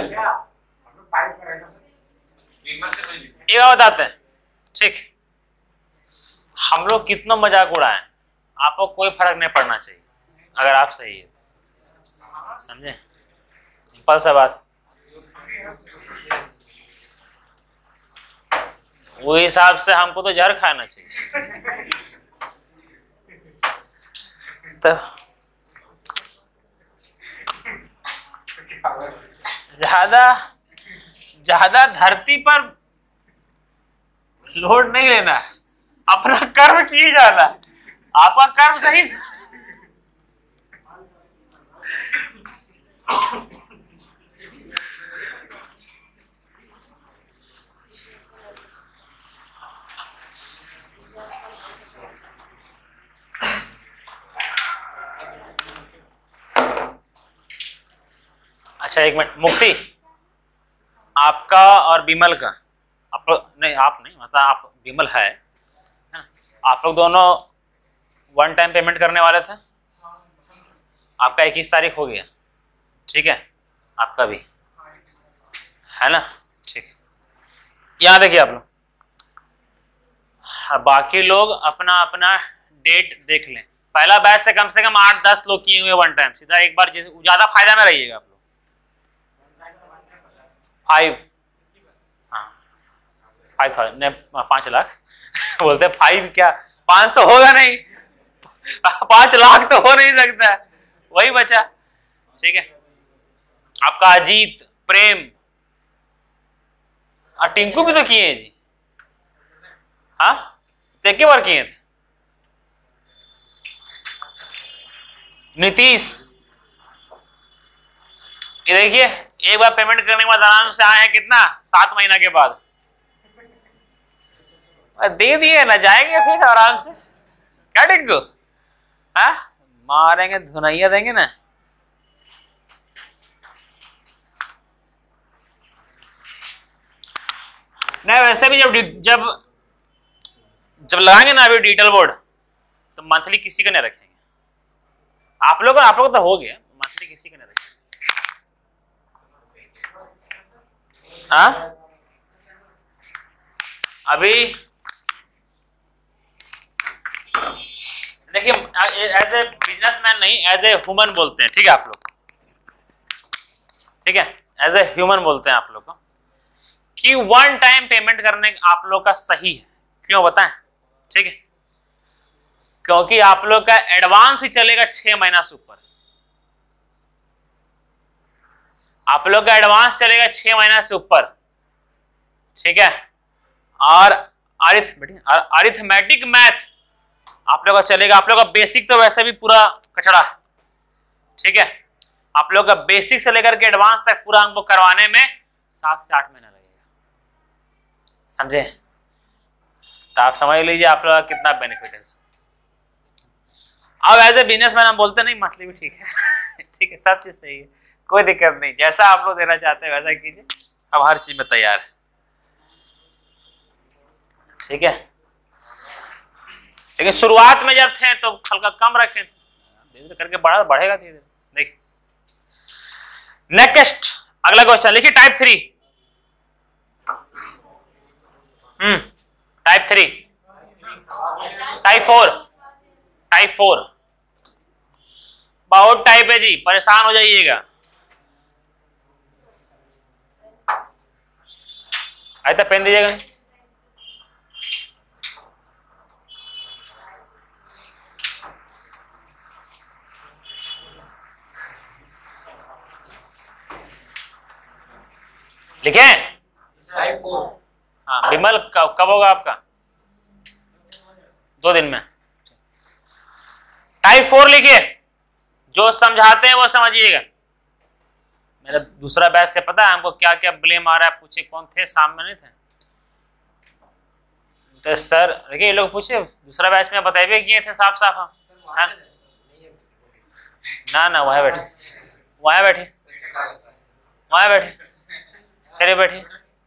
ये बात बताते हैं, ठीक, हम लोग कितना मजाक उड़ाएं, आपको कोई फर्क नहीं पड़ना चाहिए अगर आप सही है, समझे? सिंपल सा बात। वो हिसाब से हमको तो जहर खाना चाहिए। तो ज्यादा धरती पर लोड नहीं लेना, अपना कर्म किए जाना। आपका कर्म सही था। अच्छा एक मिनट, मुक्ति आपका और बिमल का, आप नहीं, आप नहीं, मतलब आप, बिमल है, आप लोग दोनों वन टाइम पेमेंट करने वाले थे। आपका 21 तारीख हो गया, ठीक है, आपका भी है ना, ठीक। यहाँ देखिए आप लोग, बाकी लोग अपना अपना डेट देख लें। पहला बैच से कम 8-10 लोग किए हुए वन टाइम, सीधा एक बार, ज्यादा फायदा में रहिएगा आप लोग। 5 लाख बोलते 5 क्या, 500 होगा नहीं, 5 लाख तो हो नहीं सकता है, वही बचा, ठीक है। आपका अजीत, प्रेम और टिंकू भी तो किए हैं जी, हाँ, एक बार किए थे। नीतीश, ये देखिए, एक बार पेमेंट करने के बाद आराम से आए हैं, कितना, 7 महीना के बाद दे दिए ना, जाएंगे फिर आराम से। क्या टिंकू, हाँ, मारेंगे, धुनैया देंगे ना। नहीं वैसे भी जब लगाएंगे ना अभी डिजिटल बोर्ड, तो मंथली किसी का नहीं रखेंगे। आप लोग तो हो गया, मंथली किसी का नहीं रखेंगे। हाँ, अभी देखिए, एज ए बिजनेसमैन नहीं, एज ए ह्यूमन बोलते हैं, ठीक है आप लोग, ठीक है, एज ए ह्यूमन बोलते हैं आप लोग को, कि वन टाइम पेमेंट करने आप लोग का सही है। क्यों बताएं? ठीक है, क्योंकि आप लोग का एडवांस ही चलेगा 6 महीना से ऊपर। आप लोग का एडवांस चलेगा 6 महीना से ऊपर, ठीक है। और अरिथमेटिक मैथ आप लोग का चलेगा। आप लोग का बेसिक तो वैसे भी पूरा कचड़ा है, ठीक है। आप लोग का बेसिक से लेकर के एडवांस तक पूरा हमको करवाने में 7 से 8 महीना लगेगा, समझे? तो आप समझ लीजिए आप लोग का कितना बेनिफिट है। अब एज ए बिजनेसमैन हम बोलते नहीं, मंथली भी ठीक है ठीक है, सब चीज सही है, कोई दिक्कत नहीं, जैसा आप लोग देना चाहते हैं वैसा कीजिए, अब हर चीज में तैयार है, ठीक है। लेकिन शुरुआत में जब थे तो हल्का कम रखें, धीरे धीरे करके बढ़ेगा धीरे धीरे। देखिए नेक्स्ट अगला क्वेश्चन लिखिए, टाइप 3, टाइप 3, टाइप 4 बहुत टाइप है जी, परेशान हो जाइएगा। आयता पेन दीजिएगा। लिखे? हाँ विमल, कब होगा आपका? 2 दिन में। टाइप 4 लिखिए, जो समझाते हैं वो समझिएगा। मेरा दूसरा बैच से पता है हमको क्या क्या ब्लेम आ रहा है। पूछे कौन थे, शाम में नहीं थे तो सर देखिए ये लोग पूछे दूसरा बैच में बताइए किए थे साफ साफ। हाँ ना ना, वहाँ बैठे, वहाँ बैठे, वहाँ बैठे, चलिए बैठिए।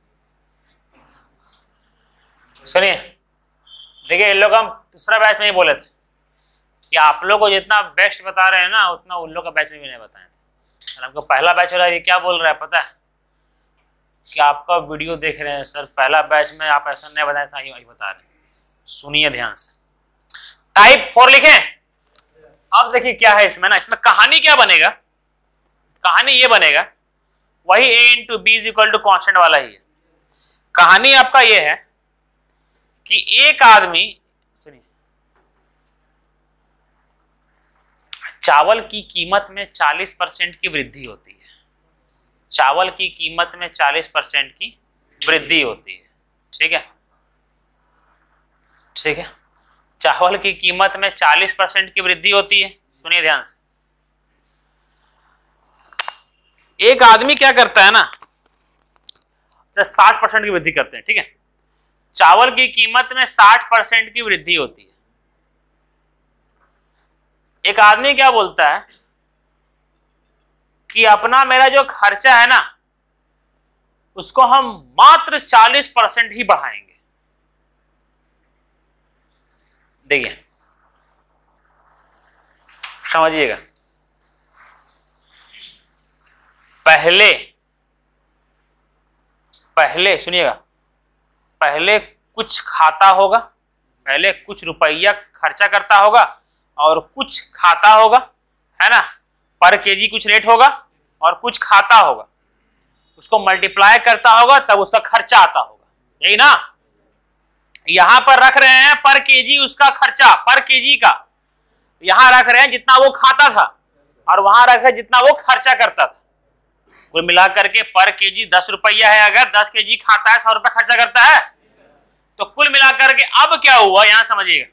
सुनिए देखिए, ये लोग हम दूसरा बैच में ही बोले थे कि आप लोग को जितना बेस्ट बता रहे हैं ना उतना उन लोग का बैच में भी नहीं बताए थे। और हमको पहला बैच वाला ये क्या बोल रहा है पता है कि आपका वीडियो देख रहे हैं सर, पहला बैच में आप ऐसा नहीं बताया था, ये बता रहे हैं। सुनिए ध्यान से। टाइप 4 लिखें। अब देखिए क्या है इसमें ना, इसमें कहानी क्या बनेगा, कहानी ये बनेगा वही a into B is equal to constant वाला ही है। कहानी आपका ये है कि एक आदमी, सुनिए, चावल की कीमत में 40% की वृद्धि होती है। चावल की कीमत में 40% की वृद्धि होती है। ठीक है, ठीक है, चावल की कीमत में 40% की वृद्धि होती है। सुनिए ध्यान से। एक आदमी क्या करता है ना, 60% की वृद्धि करते हैं। ठीक है, चावल की कीमत में 60% की वृद्धि होती है। एक आदमी क्या बोलता है कि अपना मेरा जो खर्चा है ना उसको हम मात्र 40% ही बढ़ाएंगे। देखिए समझिएगा, पहले सुनिएगा, पहले कुछ खाता होगा, पहले कुछ रुपया खर्चा करता होगा और कुछ खाता होगा, है ना। पर केजी कुछ रेट होगा और कुछ खाता होगा, उसको मल्टीप्लाई करता होगा तब उसका खर्चा आता होगा, यही ना। यहां पर रख रहे हैं पर केजी उसका खर्चा, पर केजी का यहां रख रहे हैं जितना वो खाता था और वहां रख रहे हैं जितना वो खर्चा करता था। कुल मिलाकर के पर केजी 10 रुपया है, अगर 10 केजी खाता है 100 रुपया खर्चा करता है, तो कुल मिलाकर के अब क्या हुआ यहां समझिएगा।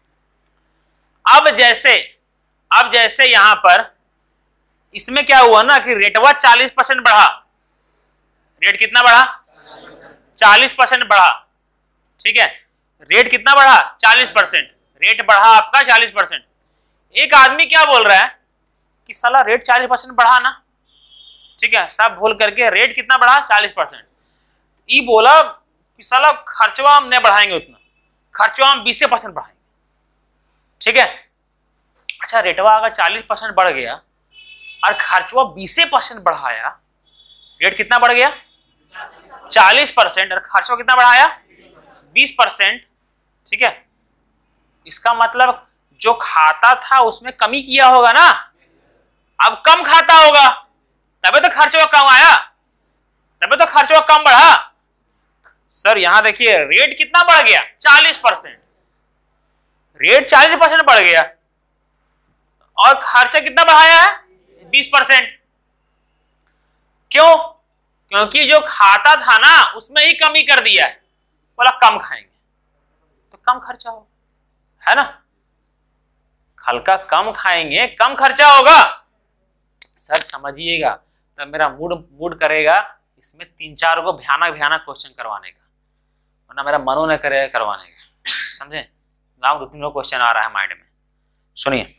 अब जैसे यहां पर इसमें क्या हुआ ना कि रेटवा 40% बढ़ा। रेट कितना बढ़ा? 40% बढ़ा। ठीक है, रेट कितना बढ़ा? 40%। रेट बढ़ा आपका 40%। एक आदमी क्या बोल रहा है कि साला रेट 40% बढ़ा ना, ठीक है, सब भूल करके रेट कितना बढ़ा? 40%। ये बोला कि साला खर्चवा हम नहीं बढ़ाएंगे उतना, खर्चवा हम 20% बढ़ाएंगे। ठीक है, अच्छा रेटवा अगर 40% बढ़ गया और खर्चवा 20% बढ़ाया, रेट कितना बढ़ गया? 40% और खर्चवा कितना बढ़ाया? 20%। ठीक है, इसका मतलब जो खाता था उसमें कमी किया होगा ना, अब कम खाता होगा तभी तो खर्चवा कम आया, तभी तो खर्चवा कम बढ़ा। सर यहां देखिए रेट कितना बढ़ गया? 40%। रेट 40% बढ़ गया और खर्चा कितना बढ़ाया है? 20%। क्यों? क्योंकि जो खाता था ना उसमें ही कमी कर दिया है, बोला कम खाएंगे तो कम खर्चा हो, है ना। हल्का कम खाएंगे कम खर्चा होगा। सर समझिएगा, तब मेरा मूड करेगा इसमें 3-4 को भयानक क्वेश्चन करवाने का, वरना मेरा मनो न करेगा करवाने का। समझे? गाँव 2-3 क्वेश्चन आ रहा है माइंड में। सुनिए,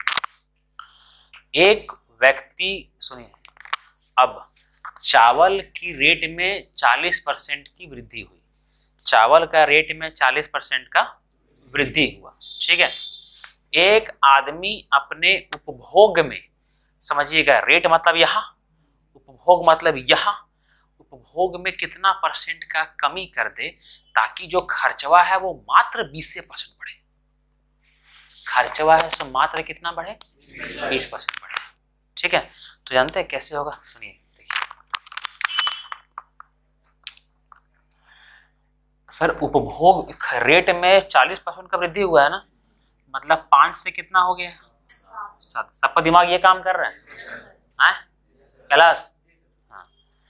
एक व्यक्ति, सुनिए, अब चावल की रेट में 40% की वृद्धि हुई, चावल का रेट में 40% का वृद्धि हुआ। ठीक है, एक आदमी अपने उपभोग में, समझिएगा रेट मतलब यहां, उपभोग मतलब यहां, उपभोग में कितना % का कमी कर दे ताकि जो खर्चवा है वो मात्र 20% बढ़े। खर्चवा है सो मात्र कितना बढ़े? 20% बढ़े। ठीक है, तो जानते हैं कैसे होगा? सुनिए, सर उपभोग रेट में 40% का वृद्धि हुआ है ना, मतलब 5 से कितना हो गया? 7। सबका दिमाग ये काम कर रहा है कैलाश? हाँ।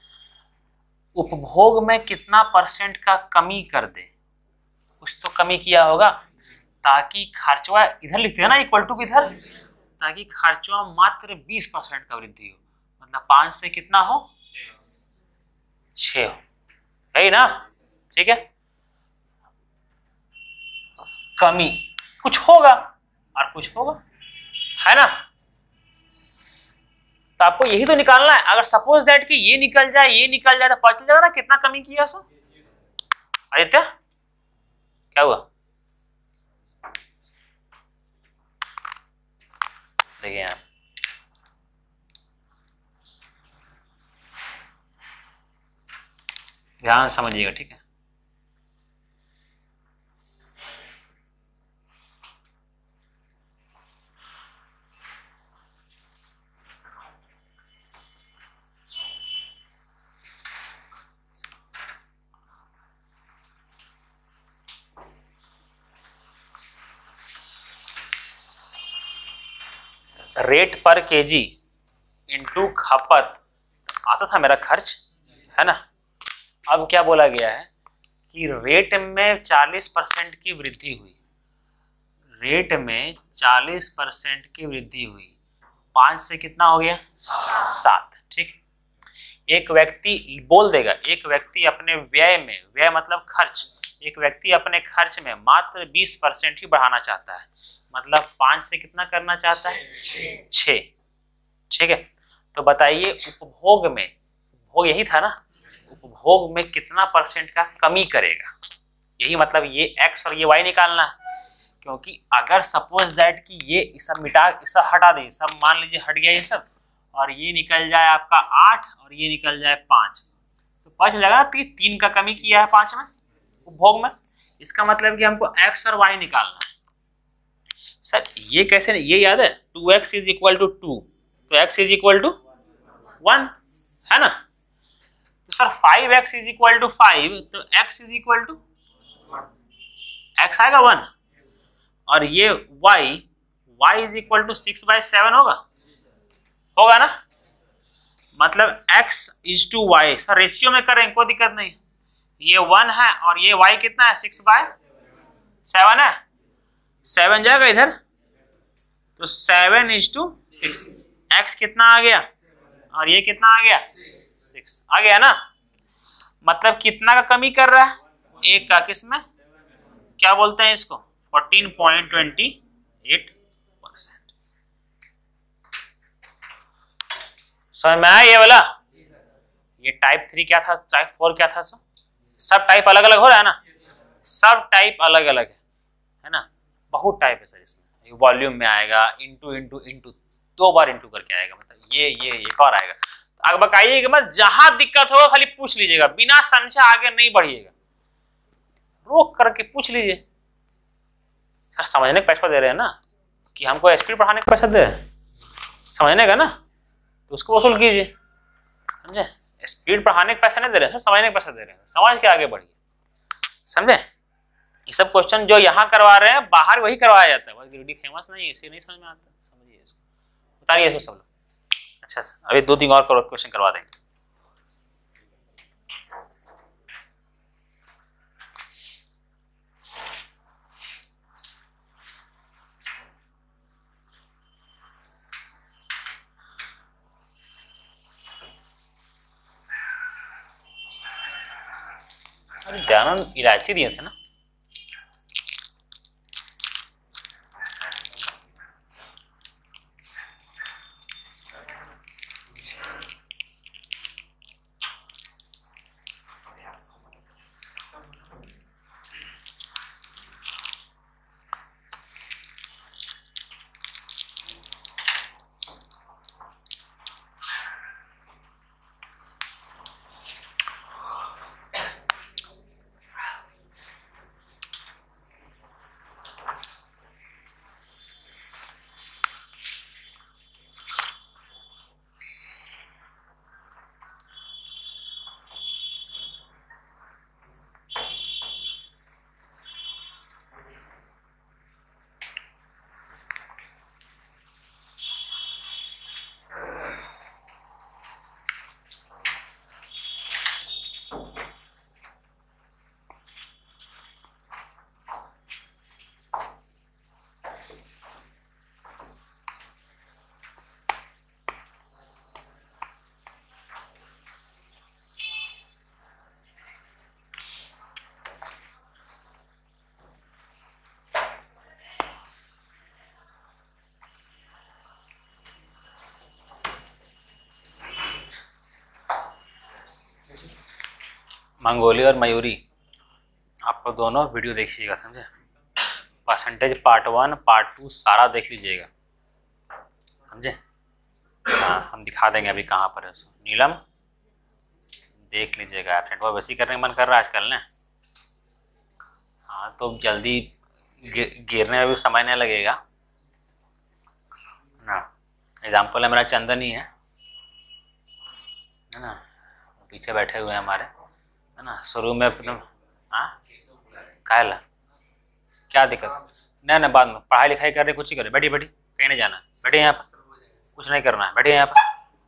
उपभोग में कितना % का कमी कर दे, कुछ तो कमी किया होगा, ताकि खर्चवा इधर लिखते हैं ना इक्वल टू इधर, ताकि खर्चवा मात्र 20% का वृद्धि हो, मतलब 5 से कितना हो? 6 हो, है ना? ठीक है, कमी कुछ होगा और कुछ होगा, है ना? तो आपको यही तो निकालना है। अगर सपोज दैट कि ये निकल जाए, ये निकल जाए, तो पता चल जाएगा ना कितना कमी किया सो। आदित्य क्या हुआ? देखिए यहाँ ध्यान समझिएगा, ठीक है? रेट पर केजी इंटू खपत आता था मेरा खर्च, है ना? अब क्या बोला गया है कि रेट में 40% की वृद्धि हुई, रेट में 40% की वृद्धि हुई, 5 से कितना हो गया? 7। ठीक, एक व्यक्ति बोल देगा, एक व्यक्ति अपने व्यय में, व्यय मतलब खर्च, एक व्यक्ति अपने खर्च में मात्र 20% ही बढ़ाना चाहता है, मतलब 5 से कितना करना चाहता है? 6। ठीक है, तो बताइए उपभोग में, उपभोग यही था ना, उपभोग में कितना % का कमी करेगा? यही मतलब ये x और ये y निकालना है। क्योंकि अगर सपोज दैट कि ये सब मिटा, सब हटा दे, सब मान लीजिए हट गया ये सब, और ये निकल जाए आपका 8 और ये निकल जाए 5, तो पता चल जाएगा ना कि 3 का कमी किया है 5 में उपभोग में। इसका मतलब कि हमको x और y निकालना है। सर ये कैसे, ये याद है 2x इज इक्वल टू 2, तो x इज इक्वल टू 1, है ना? तो sir 5x is equal to 5, तो x is equal to x आएगा 1, और ये y इज इक्वल टू 6/7 होगा, होगा ना? मतलब x is to y, sir ratio में करें कोई दिक्कत नहीं, ये 1 है और ये y कितना है? 6/7 है, 7 जाएगा इधर, तो 7:6, x कितना आ गया और ये कितना आ गया? 6 आ गया ना? मतलब कितना का कमी कर रहा है? एक का, किसमें, क्या बोलते हैं इसको? 14.28%। समझ में आया ये वाला? ये टाइप 3 क्या था, टाइप 4 क्या था? सब टाइप अलग अलग हो रहा है ना, सब टाइप अलग अलग है ना? बहुत टाइप है सर इसमें। वॉल्यूम में आएगा, इंटू इंटू इंटू, 2 बार इंटू करके आएगा, मतलब ये एक और आएगा। तो अब बताइए कि मत, जहां दिक्कत होगा खाली पूछ लीजिएगा, बिना समझे आगे नहीं बढ़िएगा, रोक करके पूछ लीजिए। सर समझने का पैसा दे रहे हैं ना, कि हमको स्पीड बढ़ाने का पैसा दे रहे हैं, समझने का ना, तो उसको वसूल कीजिए, समझे? स्पीड बढ़ाने का पैसा नहीं दे रहे हैं सर, समझने का पैसा दे रहे हैं, समझ के आगे बढ़िए, समझे? ये सब क्वेश्चन जो यहाँ करवा रहे हैं बाहर वही करवाया जाता है, वही फेमस नहीं है, इसे नहीं समझ में आता, समझिए इसको, बताइए इसको सब लोग। अच्छा सर अभी 2-3 और क्वेश्चन करवा देंगे। अरे दयानंद इलायची दिए थे ना, मंगोली और मयूरी, आप लोग दोनों वीडियो देखिएगा, समझे। परसेंटेज पार्ट 1 पार्ट 2 सारा देख लीजिएगा, समझे। हाँ, हम दिखा देंगे अभी कहाँ पर है। नीलम देख लीजिएगा, एब्सेंट वो वैसे ही करने का मन कर रहा है आजकल ने। हाँ, तो जल्दी गिरने में भी समय नहीं लगेगा ना। एग्जाम्पल है मेरा चंदन ही है ना, पीछे बैठे हुए हैं हमारे, है ना। शुरू में एकदम हाँ कायला क्या दिक्कत नहीं ना, बाद में पढ़ाई लिखाई कर रहे, कुछ ही करे, बैठिए बैठिए, कहीं नहीं जाना, बैठिए यहाँ पर, कुछ नहीं करना है, बैठिए यहाँ पर।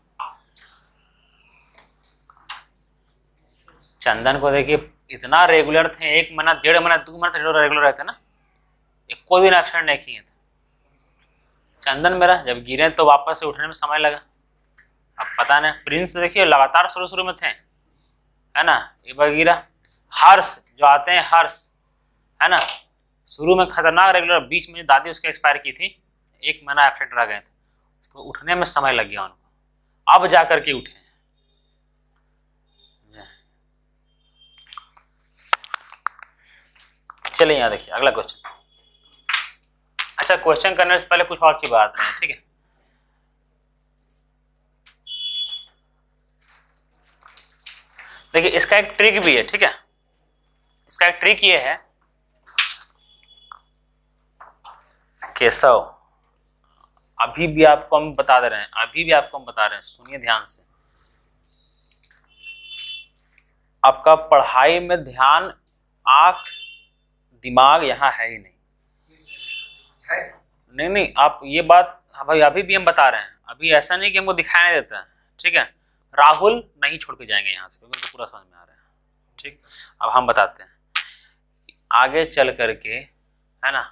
चंदन को देखिए इतना रेगुलर थे, 1 महीना 1.5 महीना 2 महीना रेगुलर रहते ना, एक कोई दिन एब्सेंट नहीं किए थे। चंदन मेरा जब गिरे तो वापस से उठने में समय लगा। अब पता नहीं, प्रिंस देखिए लगातार शुरू में थे, है ना। एक बार गिरा, हर्ष जो आते हैं, हर्ष है ना, शुरू में खतरनाक रेगुलर, बीच में दादी उसके एक्सपायर की थी, 1 महीना एब्सेंट रह गए थे, उसको उठने में समय लग गया उनको, अब जा करके उठे। चलिए यहाँ देखिए अगला क्वेश्चन। अच्छा, क्वेश्चन करने से पहले कुछ और की बात है, ठीक है। देखिए इसका एक ट्रिक भी है, ठीक है। इसका एक ट्रिक ये है, केशव अभी भी आपको हम बता दे रहे हैं, अभी भी आपको हम बता रहे हैं, सुनिए ध्यान से। आपका पढ़ाई में ध्यान, आंख दिमाग यहाँ है ही नहीं। नहीं, आप ये बात भाई अभी भी हम बता रहे हैं, अभी ऐसा नहीं कि हमको दिखाई नहीं देता है, ठीक है। राहुल नहीं छोड़ के जाएंगे यहाँ से, क्योंकि उनको पूरा समझ में आ रहा है, ठीक। अब हम बताते हैं आगे चल करके, है ना।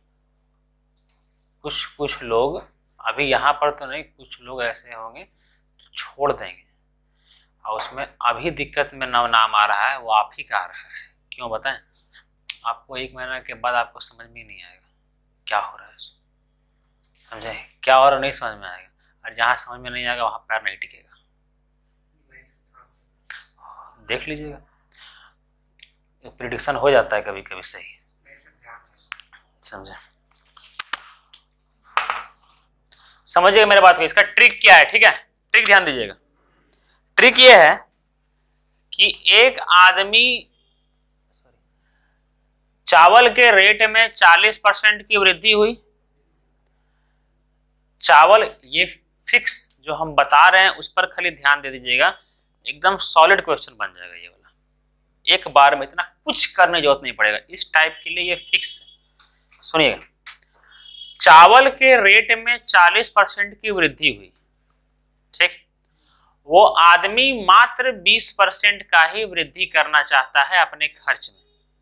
कुछ लोग अभी यहाँ पर तो नहीं, कुछ लोग ऐसे होंगे छोड़ देंगे, और उसमें अभी दिक्कत में नाम आ रहा है, वो आप ही का आ रहा है। क्यों बताएं? आपको 1 महीना के बाद आपको समझ में नहीं आएगा क्या हो रहा है, समझे। क्या हो रहा है नहीं समझ में आएगा, और जहाँ समझ में नहीं आएगा वहाँ पैर नहीं टिकेगा। देख लीजिएगा, तो प्रिडिक्शन हो जाता है कभी कभी सही, समझे। समझिएगा मेरे बात को, इसका ट्रिक क्या है, ठीक है। ट्रिक ध्यान दीजिएगा। ट्रिक ये है कि एक आदमी चावल के रेट में 40% की वृद्धि हुई। चावल ये फिक्स जो हम बता रहे हैं उस पर खाली ध्यान दे दीजिएगा, एकदम सॉलिड क्वेश्चन बन जाएगा ये वाला। एक बार में इतना कुछ करने की जरूरत नहीं पड़ेगा, इस टाइप के लिए ये फिक्स है। सुनिएगा, चावल के रेट में 40% की वृद्धि हुई, ठीक। वो आदमी मात्र 20% का ही वृद्धि करना चाहता है अपने खर्च में।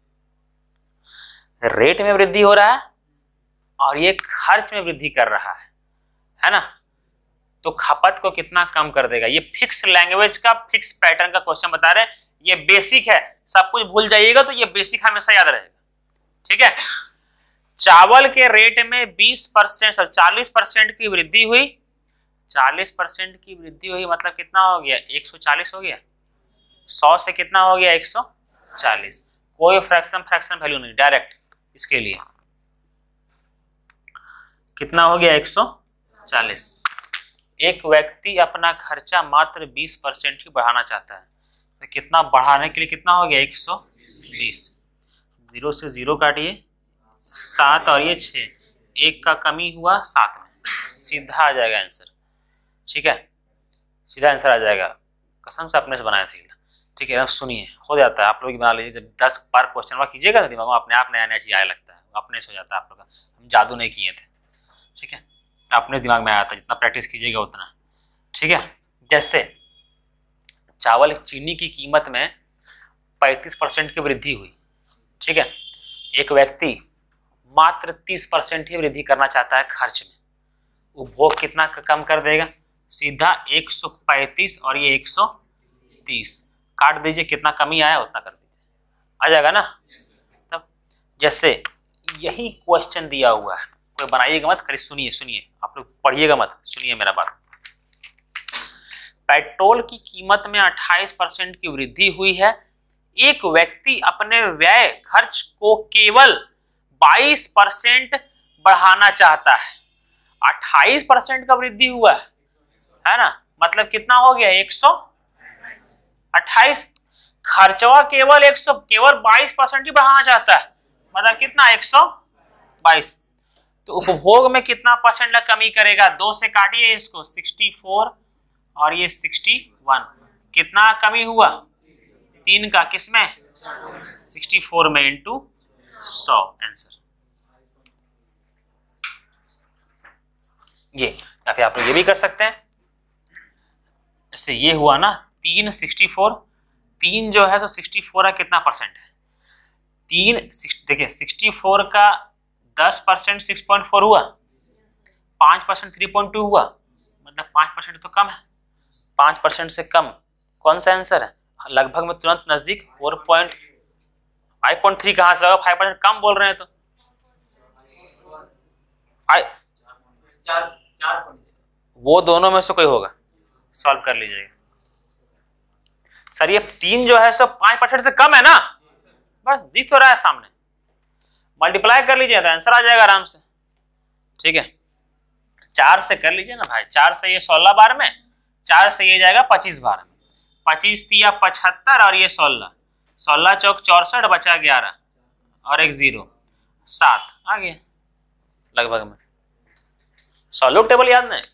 रेट में वृद्धि हो रहा है और ये खर्च में वृद्धि कर रहा है ना। तो खपत को कितना कम कर देगा। ये फिक्स लैंग्वेज का फिक्स पैटर्न का क्वेश्चन बता रहे हैं, ये बेसिक है, सब कुछ भूल जाइएगा तो ये बेसिक हमेशा याद रहेगा, ठीक है। चावल के रेट में 20% और 40% की वृद्धि हुई। 40% की वृद्धि हुई मतलब कितना हो गया, 140 हो गया। 100 से कितना हो गया, 140। कोई फ्रैक्शन वैल्यू नहीं, डायरेक्ट इसके लिए कितना हो गया, 140। एक व्यक्ति अपना खर्चा मात्र 20% ही बढ़ाना चाहता है, तो कितना बढ़ाने के लिए कितना हो गया, 120। 0 से 0 काटिए, 7 और ये 6, 1 का कमी हुआ 7 में, सीधा आ जाएगा आंसर, ठीक है। सीधा आंसर आ जाएगा, कसम से अपने से बनाया था, ठीक है। एकदम सुनिए, हो जाता है, आप लोग बना लीजिए। जब 10 बार क्वेश्चन कीजिएगा ना, दिमाग में अपने आप नया नया चीज आने लगता है, अपने से हो जाता है आप लोग का। हम जादू नहीं किए थे, ठीक है, अपने दिमाग में आया था, जितना प्रैक्टिस कीजिएगा उतना, ठीक है। जैसे चावल चीनी की कीमत में 35% की वृद्धि हुई, ठीक है। एक व्यक्ति मात्र 30% ही वृद्धि करना चाहता है खर्च में, उपभोग कितना कम कर देगा, सीधा 135 और ये 130 काट दीजिए, कितना कमी आया उतना कर दीजिए, आ जाएगा ना। तब जैसे यही क्वेश्चन दिया हुआ है, कोई बनाइएगा मत, खाली सुनिए, आप लोग पढ़िएगा मत, सुनिए मेरा बात। पेट्रोल की कीमत में 28% की वृद्धि हुई है। एक व्यक्ति अपने व्यय खर्च को केवल 22% बढ़ाना चाहता है, 28% का वृद्धि हुआ है ना, मतलब कितना हो गया 128। खर्चवा केवल 22% ही बढ़ाना चाहता है, मतलब कितना 122। तो उपभोग में कितना परसेंट का कमी करेगा, 2 से काटिए इसको, 64 और ये 61, कितना कमी हुआ 3 का, किसमें 64 में इंटू 100 आंसर। ये या फिर आप ये भी कर सकते हैं, जैसे ये हुआ ना 3 64, 3 जो है तो 64 का कितना परसेंट है, 3 देखिए 64 का 10% 6.4 हुआ, 5% 3.2 हुआ, मतलब 5% तो कम है, 5% से कम कौन सा आंसर है, लगभग में तुरंत नजदीक 5.3 कहां से लगा, 5% कम बोल रहे हैं तो वो दोनों में से कोई होगा, सॉल्व कर लीजिएगा। सर ये 3 जो है सब 5% से कम है ना, बस दिख तो रहा है सामने, मल्टीप्लाई कर लीजिए तो आंसर आ जाएगा आराम से। ठीक है 4 से कर लीजिए ना भाई, 4 से ये 16 बार में, 4 से ये जाएगा 25 बार में, 25 तिया 75 और ये 16, 16 चौक 64 बचा 11 और एक 0 7 आ गया लगभग में। सॉल्यूट टेबल याद नहीं,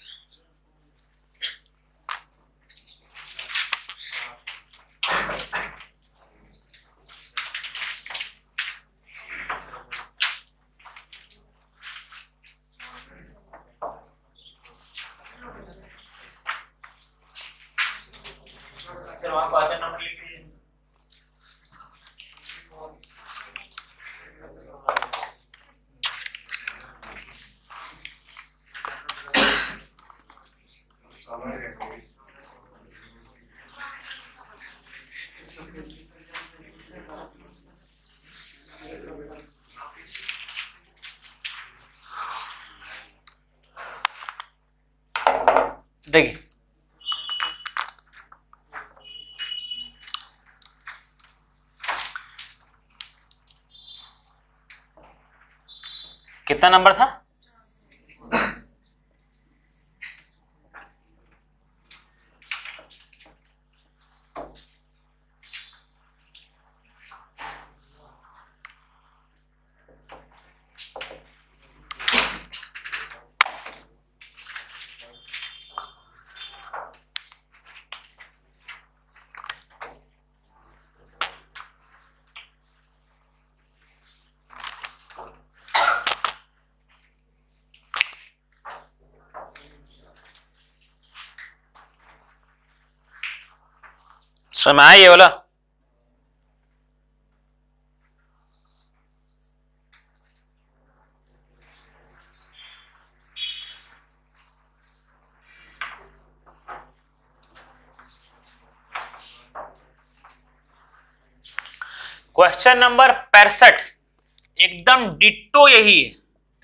देखिए कितना नंबर था, समझ आया ये वाला। क्वेश्चन नंबर 65 एकदम डिट्टो यही है,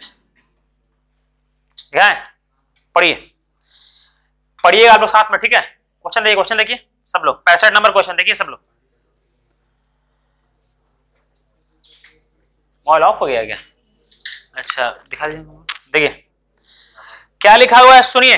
पढ़िए पढ़िएगा आप लोग साथ में, ठीक है। क्वेश्चन देखिए सब लोग, 65 नंबर क्वेश्चन देखिए सब लोग। मोबाइल ऑफ हो गया क्या, अच्छा दिखा दीजिए। देखिए क्या लिखा हुआ है सुनिए,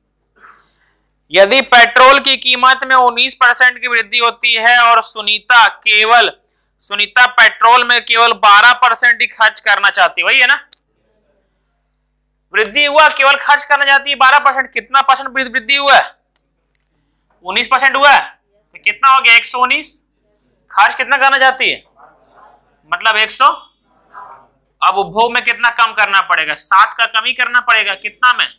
यदि पेट्रोल की कीमत में 19% की वृद्धि होती है और सुनीता पेट्रोल में केवल 12% ही खर्च करना चाहती है, वही है ना, वृद्धि हुआ केवल खर्च करना चाहती है 12%, कितना परसेंट वृद्धि हुआ है 19% हुआ है, तो कितना हो गया 119, खर्च कितना करना चाहती है मतलब 100, अब उपभोग में कितना कम करना पड़ेगा, 7 का कमी करना पड़ेगा, कितना में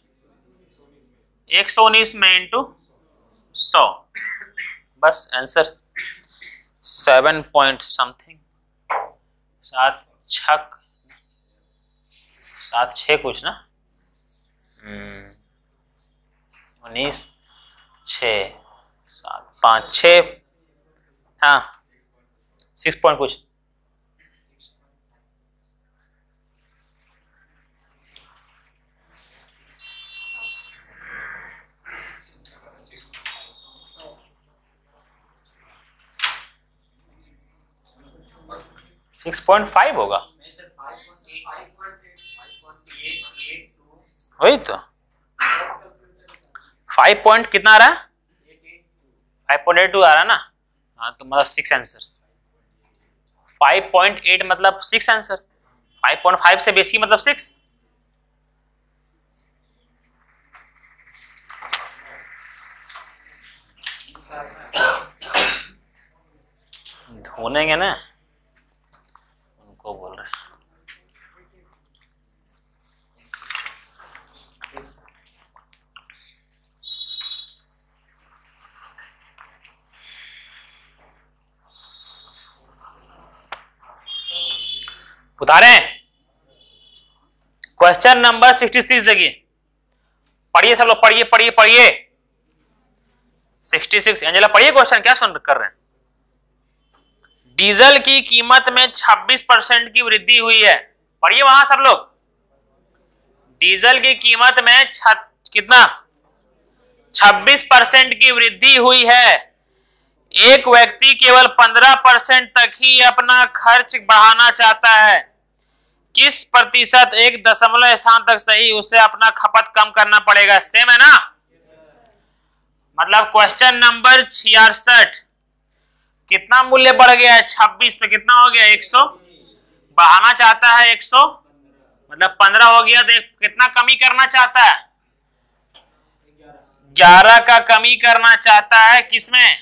119 में इंटू 100, बस आंसर 7 पॉइंट समथिंग, 7 6 कुछ ना, 19 6 7 5 6, हाँ 6 पॉइंट कुछ, 6.5 होगा, वही तो 5 पॉइंट कितना आ रहा है, 5.82 आ रहा है ना। हाँ तो मतलब 6 आंसर, 5.8 मतलब 6 आंसर, 5.5 से बेसी मतलब 6। धोनेंगे ना, उनको बोल रहे हैं। उतारे क्वेश्चन नंबर 66 देखिए, पढ़िए सब लोग, पढ़िए पढ़िए पढ़िए 66। एंजेला पढ़िए क्वेश्चन, क्या सुन कर रहे हैं। डीजल की कीमत में 26% की वृद्धि हुई है, पढ़िए वहां सब लोग। डीजल की कीमत में कितना 26% की वृद्धि हुई है। एक व्यक्ति केवल 15% तक ही अपना खर्च बढ़ाना चाहता है। किस प्रतिशत 1 दशमलव स्थान तक सही उसे अपना खपत कम करना पड़ेगा। सेम है ना, मतलब क्वेश्चन नंबर 66 कितना मूल्य बढ़ गया है 26 तो कितना हो गया 100, बढ़ाना चाहता है 100 मतलब 15 हो गया, तो कितना कमी करना चाहता है 11 का कमी करना चाहता है, किसमें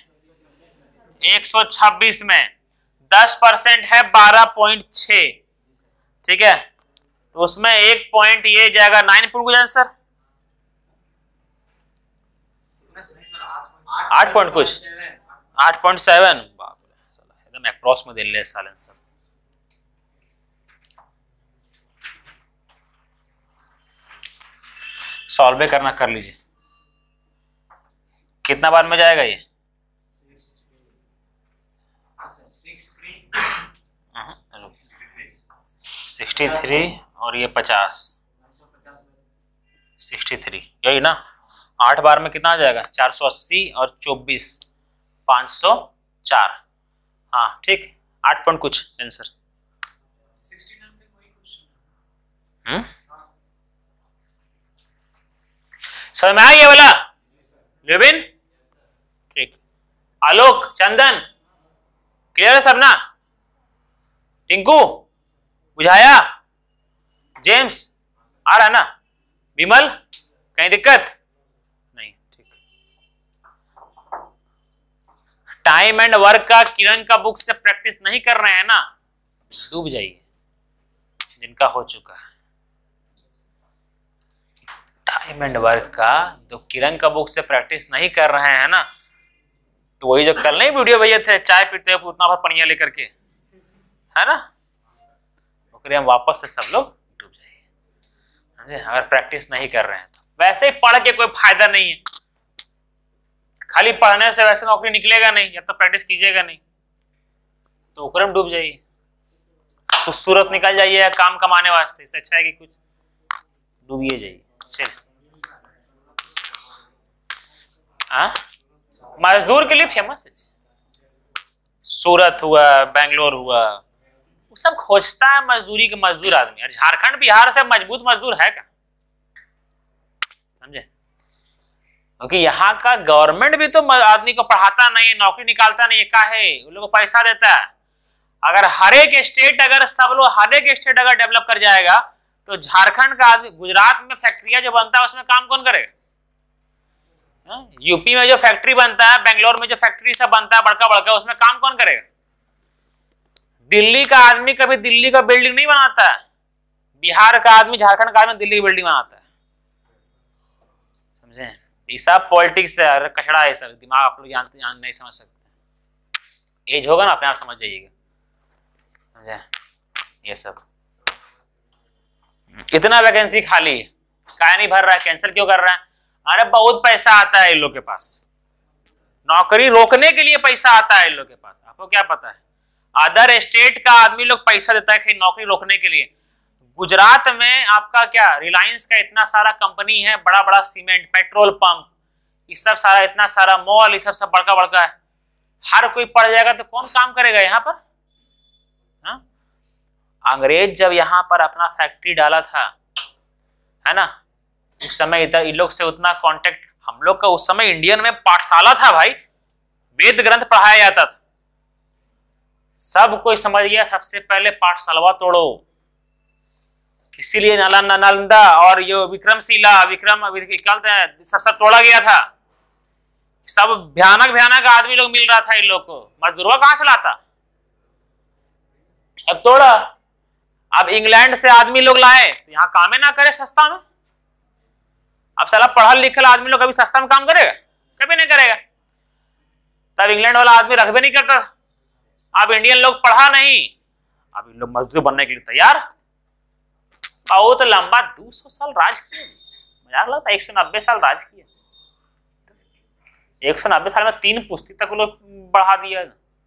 126 में। 10% है 12.6, ठीक है, तो उसमें 1 पॉइंट ये जाएगा 9 आंसर 8 पॉइंट कुछ 8.7। बाप रे, एकदम अप्रॉक्स में दे ले साल आंसर। सॉल्व करना कर लीजिए, कितना बार में जाएगा ये 63 और ये 50, 63 यही ना। 8 बार में कितना आ जाएगा 480 और 24 504। हाँ ठीक, 8 पॉइंट कुछ आंसर। समझ में आ गया वाला लेविन, ठीक। आलोक, चंदन क्लियर है सब ना, टिंकू बुझाया, जेम्स आ रहा है ना, विमल कहीं दिक्कत नहीं, ठीक। टाइम एंड वर्क का किरण का बुक से प्रैक्टिस नहीं कर रहे हैं ना, डूब जाइए जिनका हो चुका है। टाइम एंड वर्क का जो किरण का बुक से प्रैक्टिस नहीं कर रहे हैं ना, तो वही जो कल नहीं वीडियो भेजे थे चाय पीते हुए उतना भर पनिया लेकर के, है ना, हम वापस से सब लोग डूब जाइए अगर प्रैक्टिस नहीं कर रहे हैं तो। वैसे ही पढ़ के कोई फायदा नहीं है, खाली पढ़ने से वैसे नौकरी निकलेगा नहीं जब तक प्रैक्टिस कीजिएगा नहीं, तो ओकरे में डूब जाइए, सूरत निकल जाइए काम कमाने वास्ते, इससे अच्छा है कि कुछ डूबिए जाइए। चलिए, मजदूर के लिए फेमस है, सूरत हुआ, बेंगलोर हुआ, वो सब खोजता है मजदूरी के मजदूर आदमी। और झारखंड बिहार से मजबूत मजदूर है क्या, समझे, क्योंकि यहाँ का गवर्नमेंट भी तो आदमी को पढ़ाता नहीं, नौकरी निकालता नहीं, का है उन लोगों को पैसा देता है। अगर हर एक स्टेट अगर सब लोग हर एक स्टेट अगर डेवलप कर जाएगा तो झारखंड का आदमी, गुजरात में फैक्ट्रियां जो बनता है उसमें काम कौन करेगा, यूपी में जो फैक्ट्री बनता है, बेंगलोर में जो फैक्ट्री सब बनता है बड़का बड़का, उसमें काम कौन करेगा। दिल्ली का आदमी कभी दिल्ली का बिल्डिंग नहीं बनाता है, बिहार का आदमी झारखंड का आदमी दिल्ली की बिल्डिंग बनाता है, समझे। ये सब पॉलिटिक्स है, कचड़ा है सब, दिमाग आप लोग जानते नहीं समझ सकते, एज होगा ना अपने आप समझ जाइएगा, समझे। ये सब कितना वैकेंसी खाली है, क्या नहीं भर रहा है, कैंसिल क्यों कर रहा है, अरे बहुत पैसा आता है इन लोग के पास, नौकरी रोकने के लिए पैसा आता है इन लोग के पास, आपको क्या पता है। अदर स्टेट का आदमी लोग पैसा देता है कहीं नौकरी रोकने के लिए। गुजरात में आपका क्या रिलायंस का इतना सारा कंपनी है, बड़ा बड़ा सीमेंट, पेट्रोल पंप, ये सब सारा, इतना सारा मॉल, ये सब बड़का बड़का है, हर कोई पड़ जाएगा तो कौन काम करेगा यहाँ पर, अंग्रेज जब यहाँ पर अपना फैक्ट्री डाला था, है ना, उस समय इधर इन लोग से उतना कांटेक्ट, हम लोग का उस समय इंडियन में पाठशाला था भाई, वेद ग्रंथ पढ़ाया जाता था, सब कोई समझ गया सबसे पहले पाठशाला तोड़ो। इसीलिए नालंदा और ये विक्रमशिला सब तोड़ा गया था। सब भयानक भयानक आदमी लोग मिल रहा था इन लोग को, मजदूरों कहां से लाता, अब तोड़ा। अब इंग्लैंड से आदमी लोग लाए तो यहाँ काम ही ना करे सस्ता में। अब साला पढ़ा लिखा आदमी लोग कभी सस्ता में काम करेगा? कभी नहीं करेगा। तब इंग्लैंड वाला आदमी रखबे नहीं करता। अब इंडियन लोग पढ़ा नहीं, अब इन लोग मजदूर बनने के लिए तैयार। बहुत लंबा 200 साल राज किया, मजाक लगता है, 190 साल राज किया। 190 साल में 3 पुस्ती तक लोग बढ़ा दिया,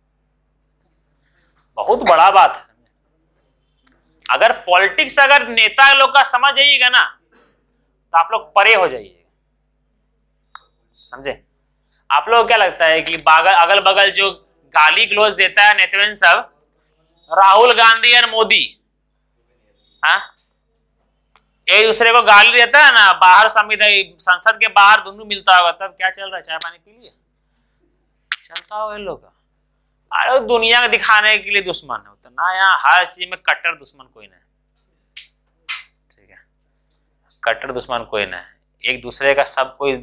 बहुत बड़ा बात है। अगर पॉलिटिक्स अगर नेता लोग का समझ जाइएगा ना तो आप लोग परे हो जाइएगा, समझे। आप लोग क्या लगता है कि अगल बगल जो गाली गलौज देता है नेताओं सब, राहुल गांधी और मोदी, हाँ, एक दूसरे को गाली देता है ना, बाहर संसद के बाहर दोनों मिलता होगा, तब क्या चल रहा है, चाय पानी पी लिया, चलता होगा इन लोग का। अरे दुनिया में दिखाने के लिए दुश्मन है ना, यहाँ हर चीज में कट्टर दुश्मन कोई नहीं, ठीक है, कट्टर दुश्मन कोई नहीं। एक दूसरे का सब कोई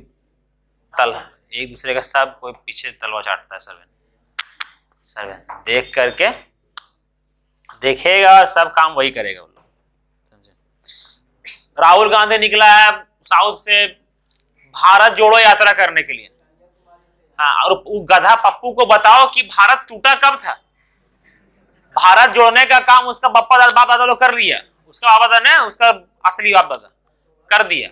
पीछे तलवा चाटता है, सब देख करके देखेगा और सब काम वही करेगा वो लोग, समझे। राहुल गांधी निकला है साउथ से भारत जोड़ो यात्रा करने के लिए, हाँ, और गधा पप्पू को बताओ कि भारत टूटा कब था। भारत जोड़ने का काम उसका बाप दादा लोग कर लिया, उसका बाप दादा ने, उसका असली बाप दादा कर दिया,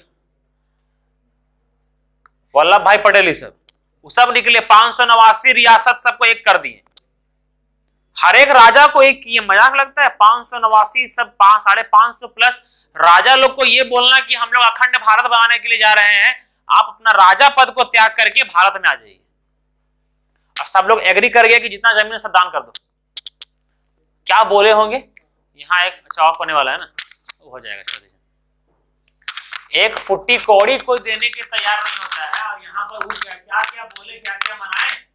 वल्लभ भाई पटेल, सब निकले, 589 रियासत सबको एक कर दिए, हर एक राजा को एक किए। मजाक लगता है, 589 सब 550 प्लस राजा लोग को ये बोलना कि हम लोग अखंड भारत बनाने के लिए जा रहे हैं, आप अपना राजा पद को त्याग करके भारत में आ जाइए। और सब लोग एग्री कर गए कि जितना जमीन है सब दान कर दो। क्या बोले होंगे, यहाँ एक चौक होने वाला है ना, वो हो जाएगा, छोड़ दीजिए। एक फुट्टी कौड़ी कोई देने के तैयार नहीं होता है, और यहाँ पर वो क्या क्या बोले, क्या क्या मनाए,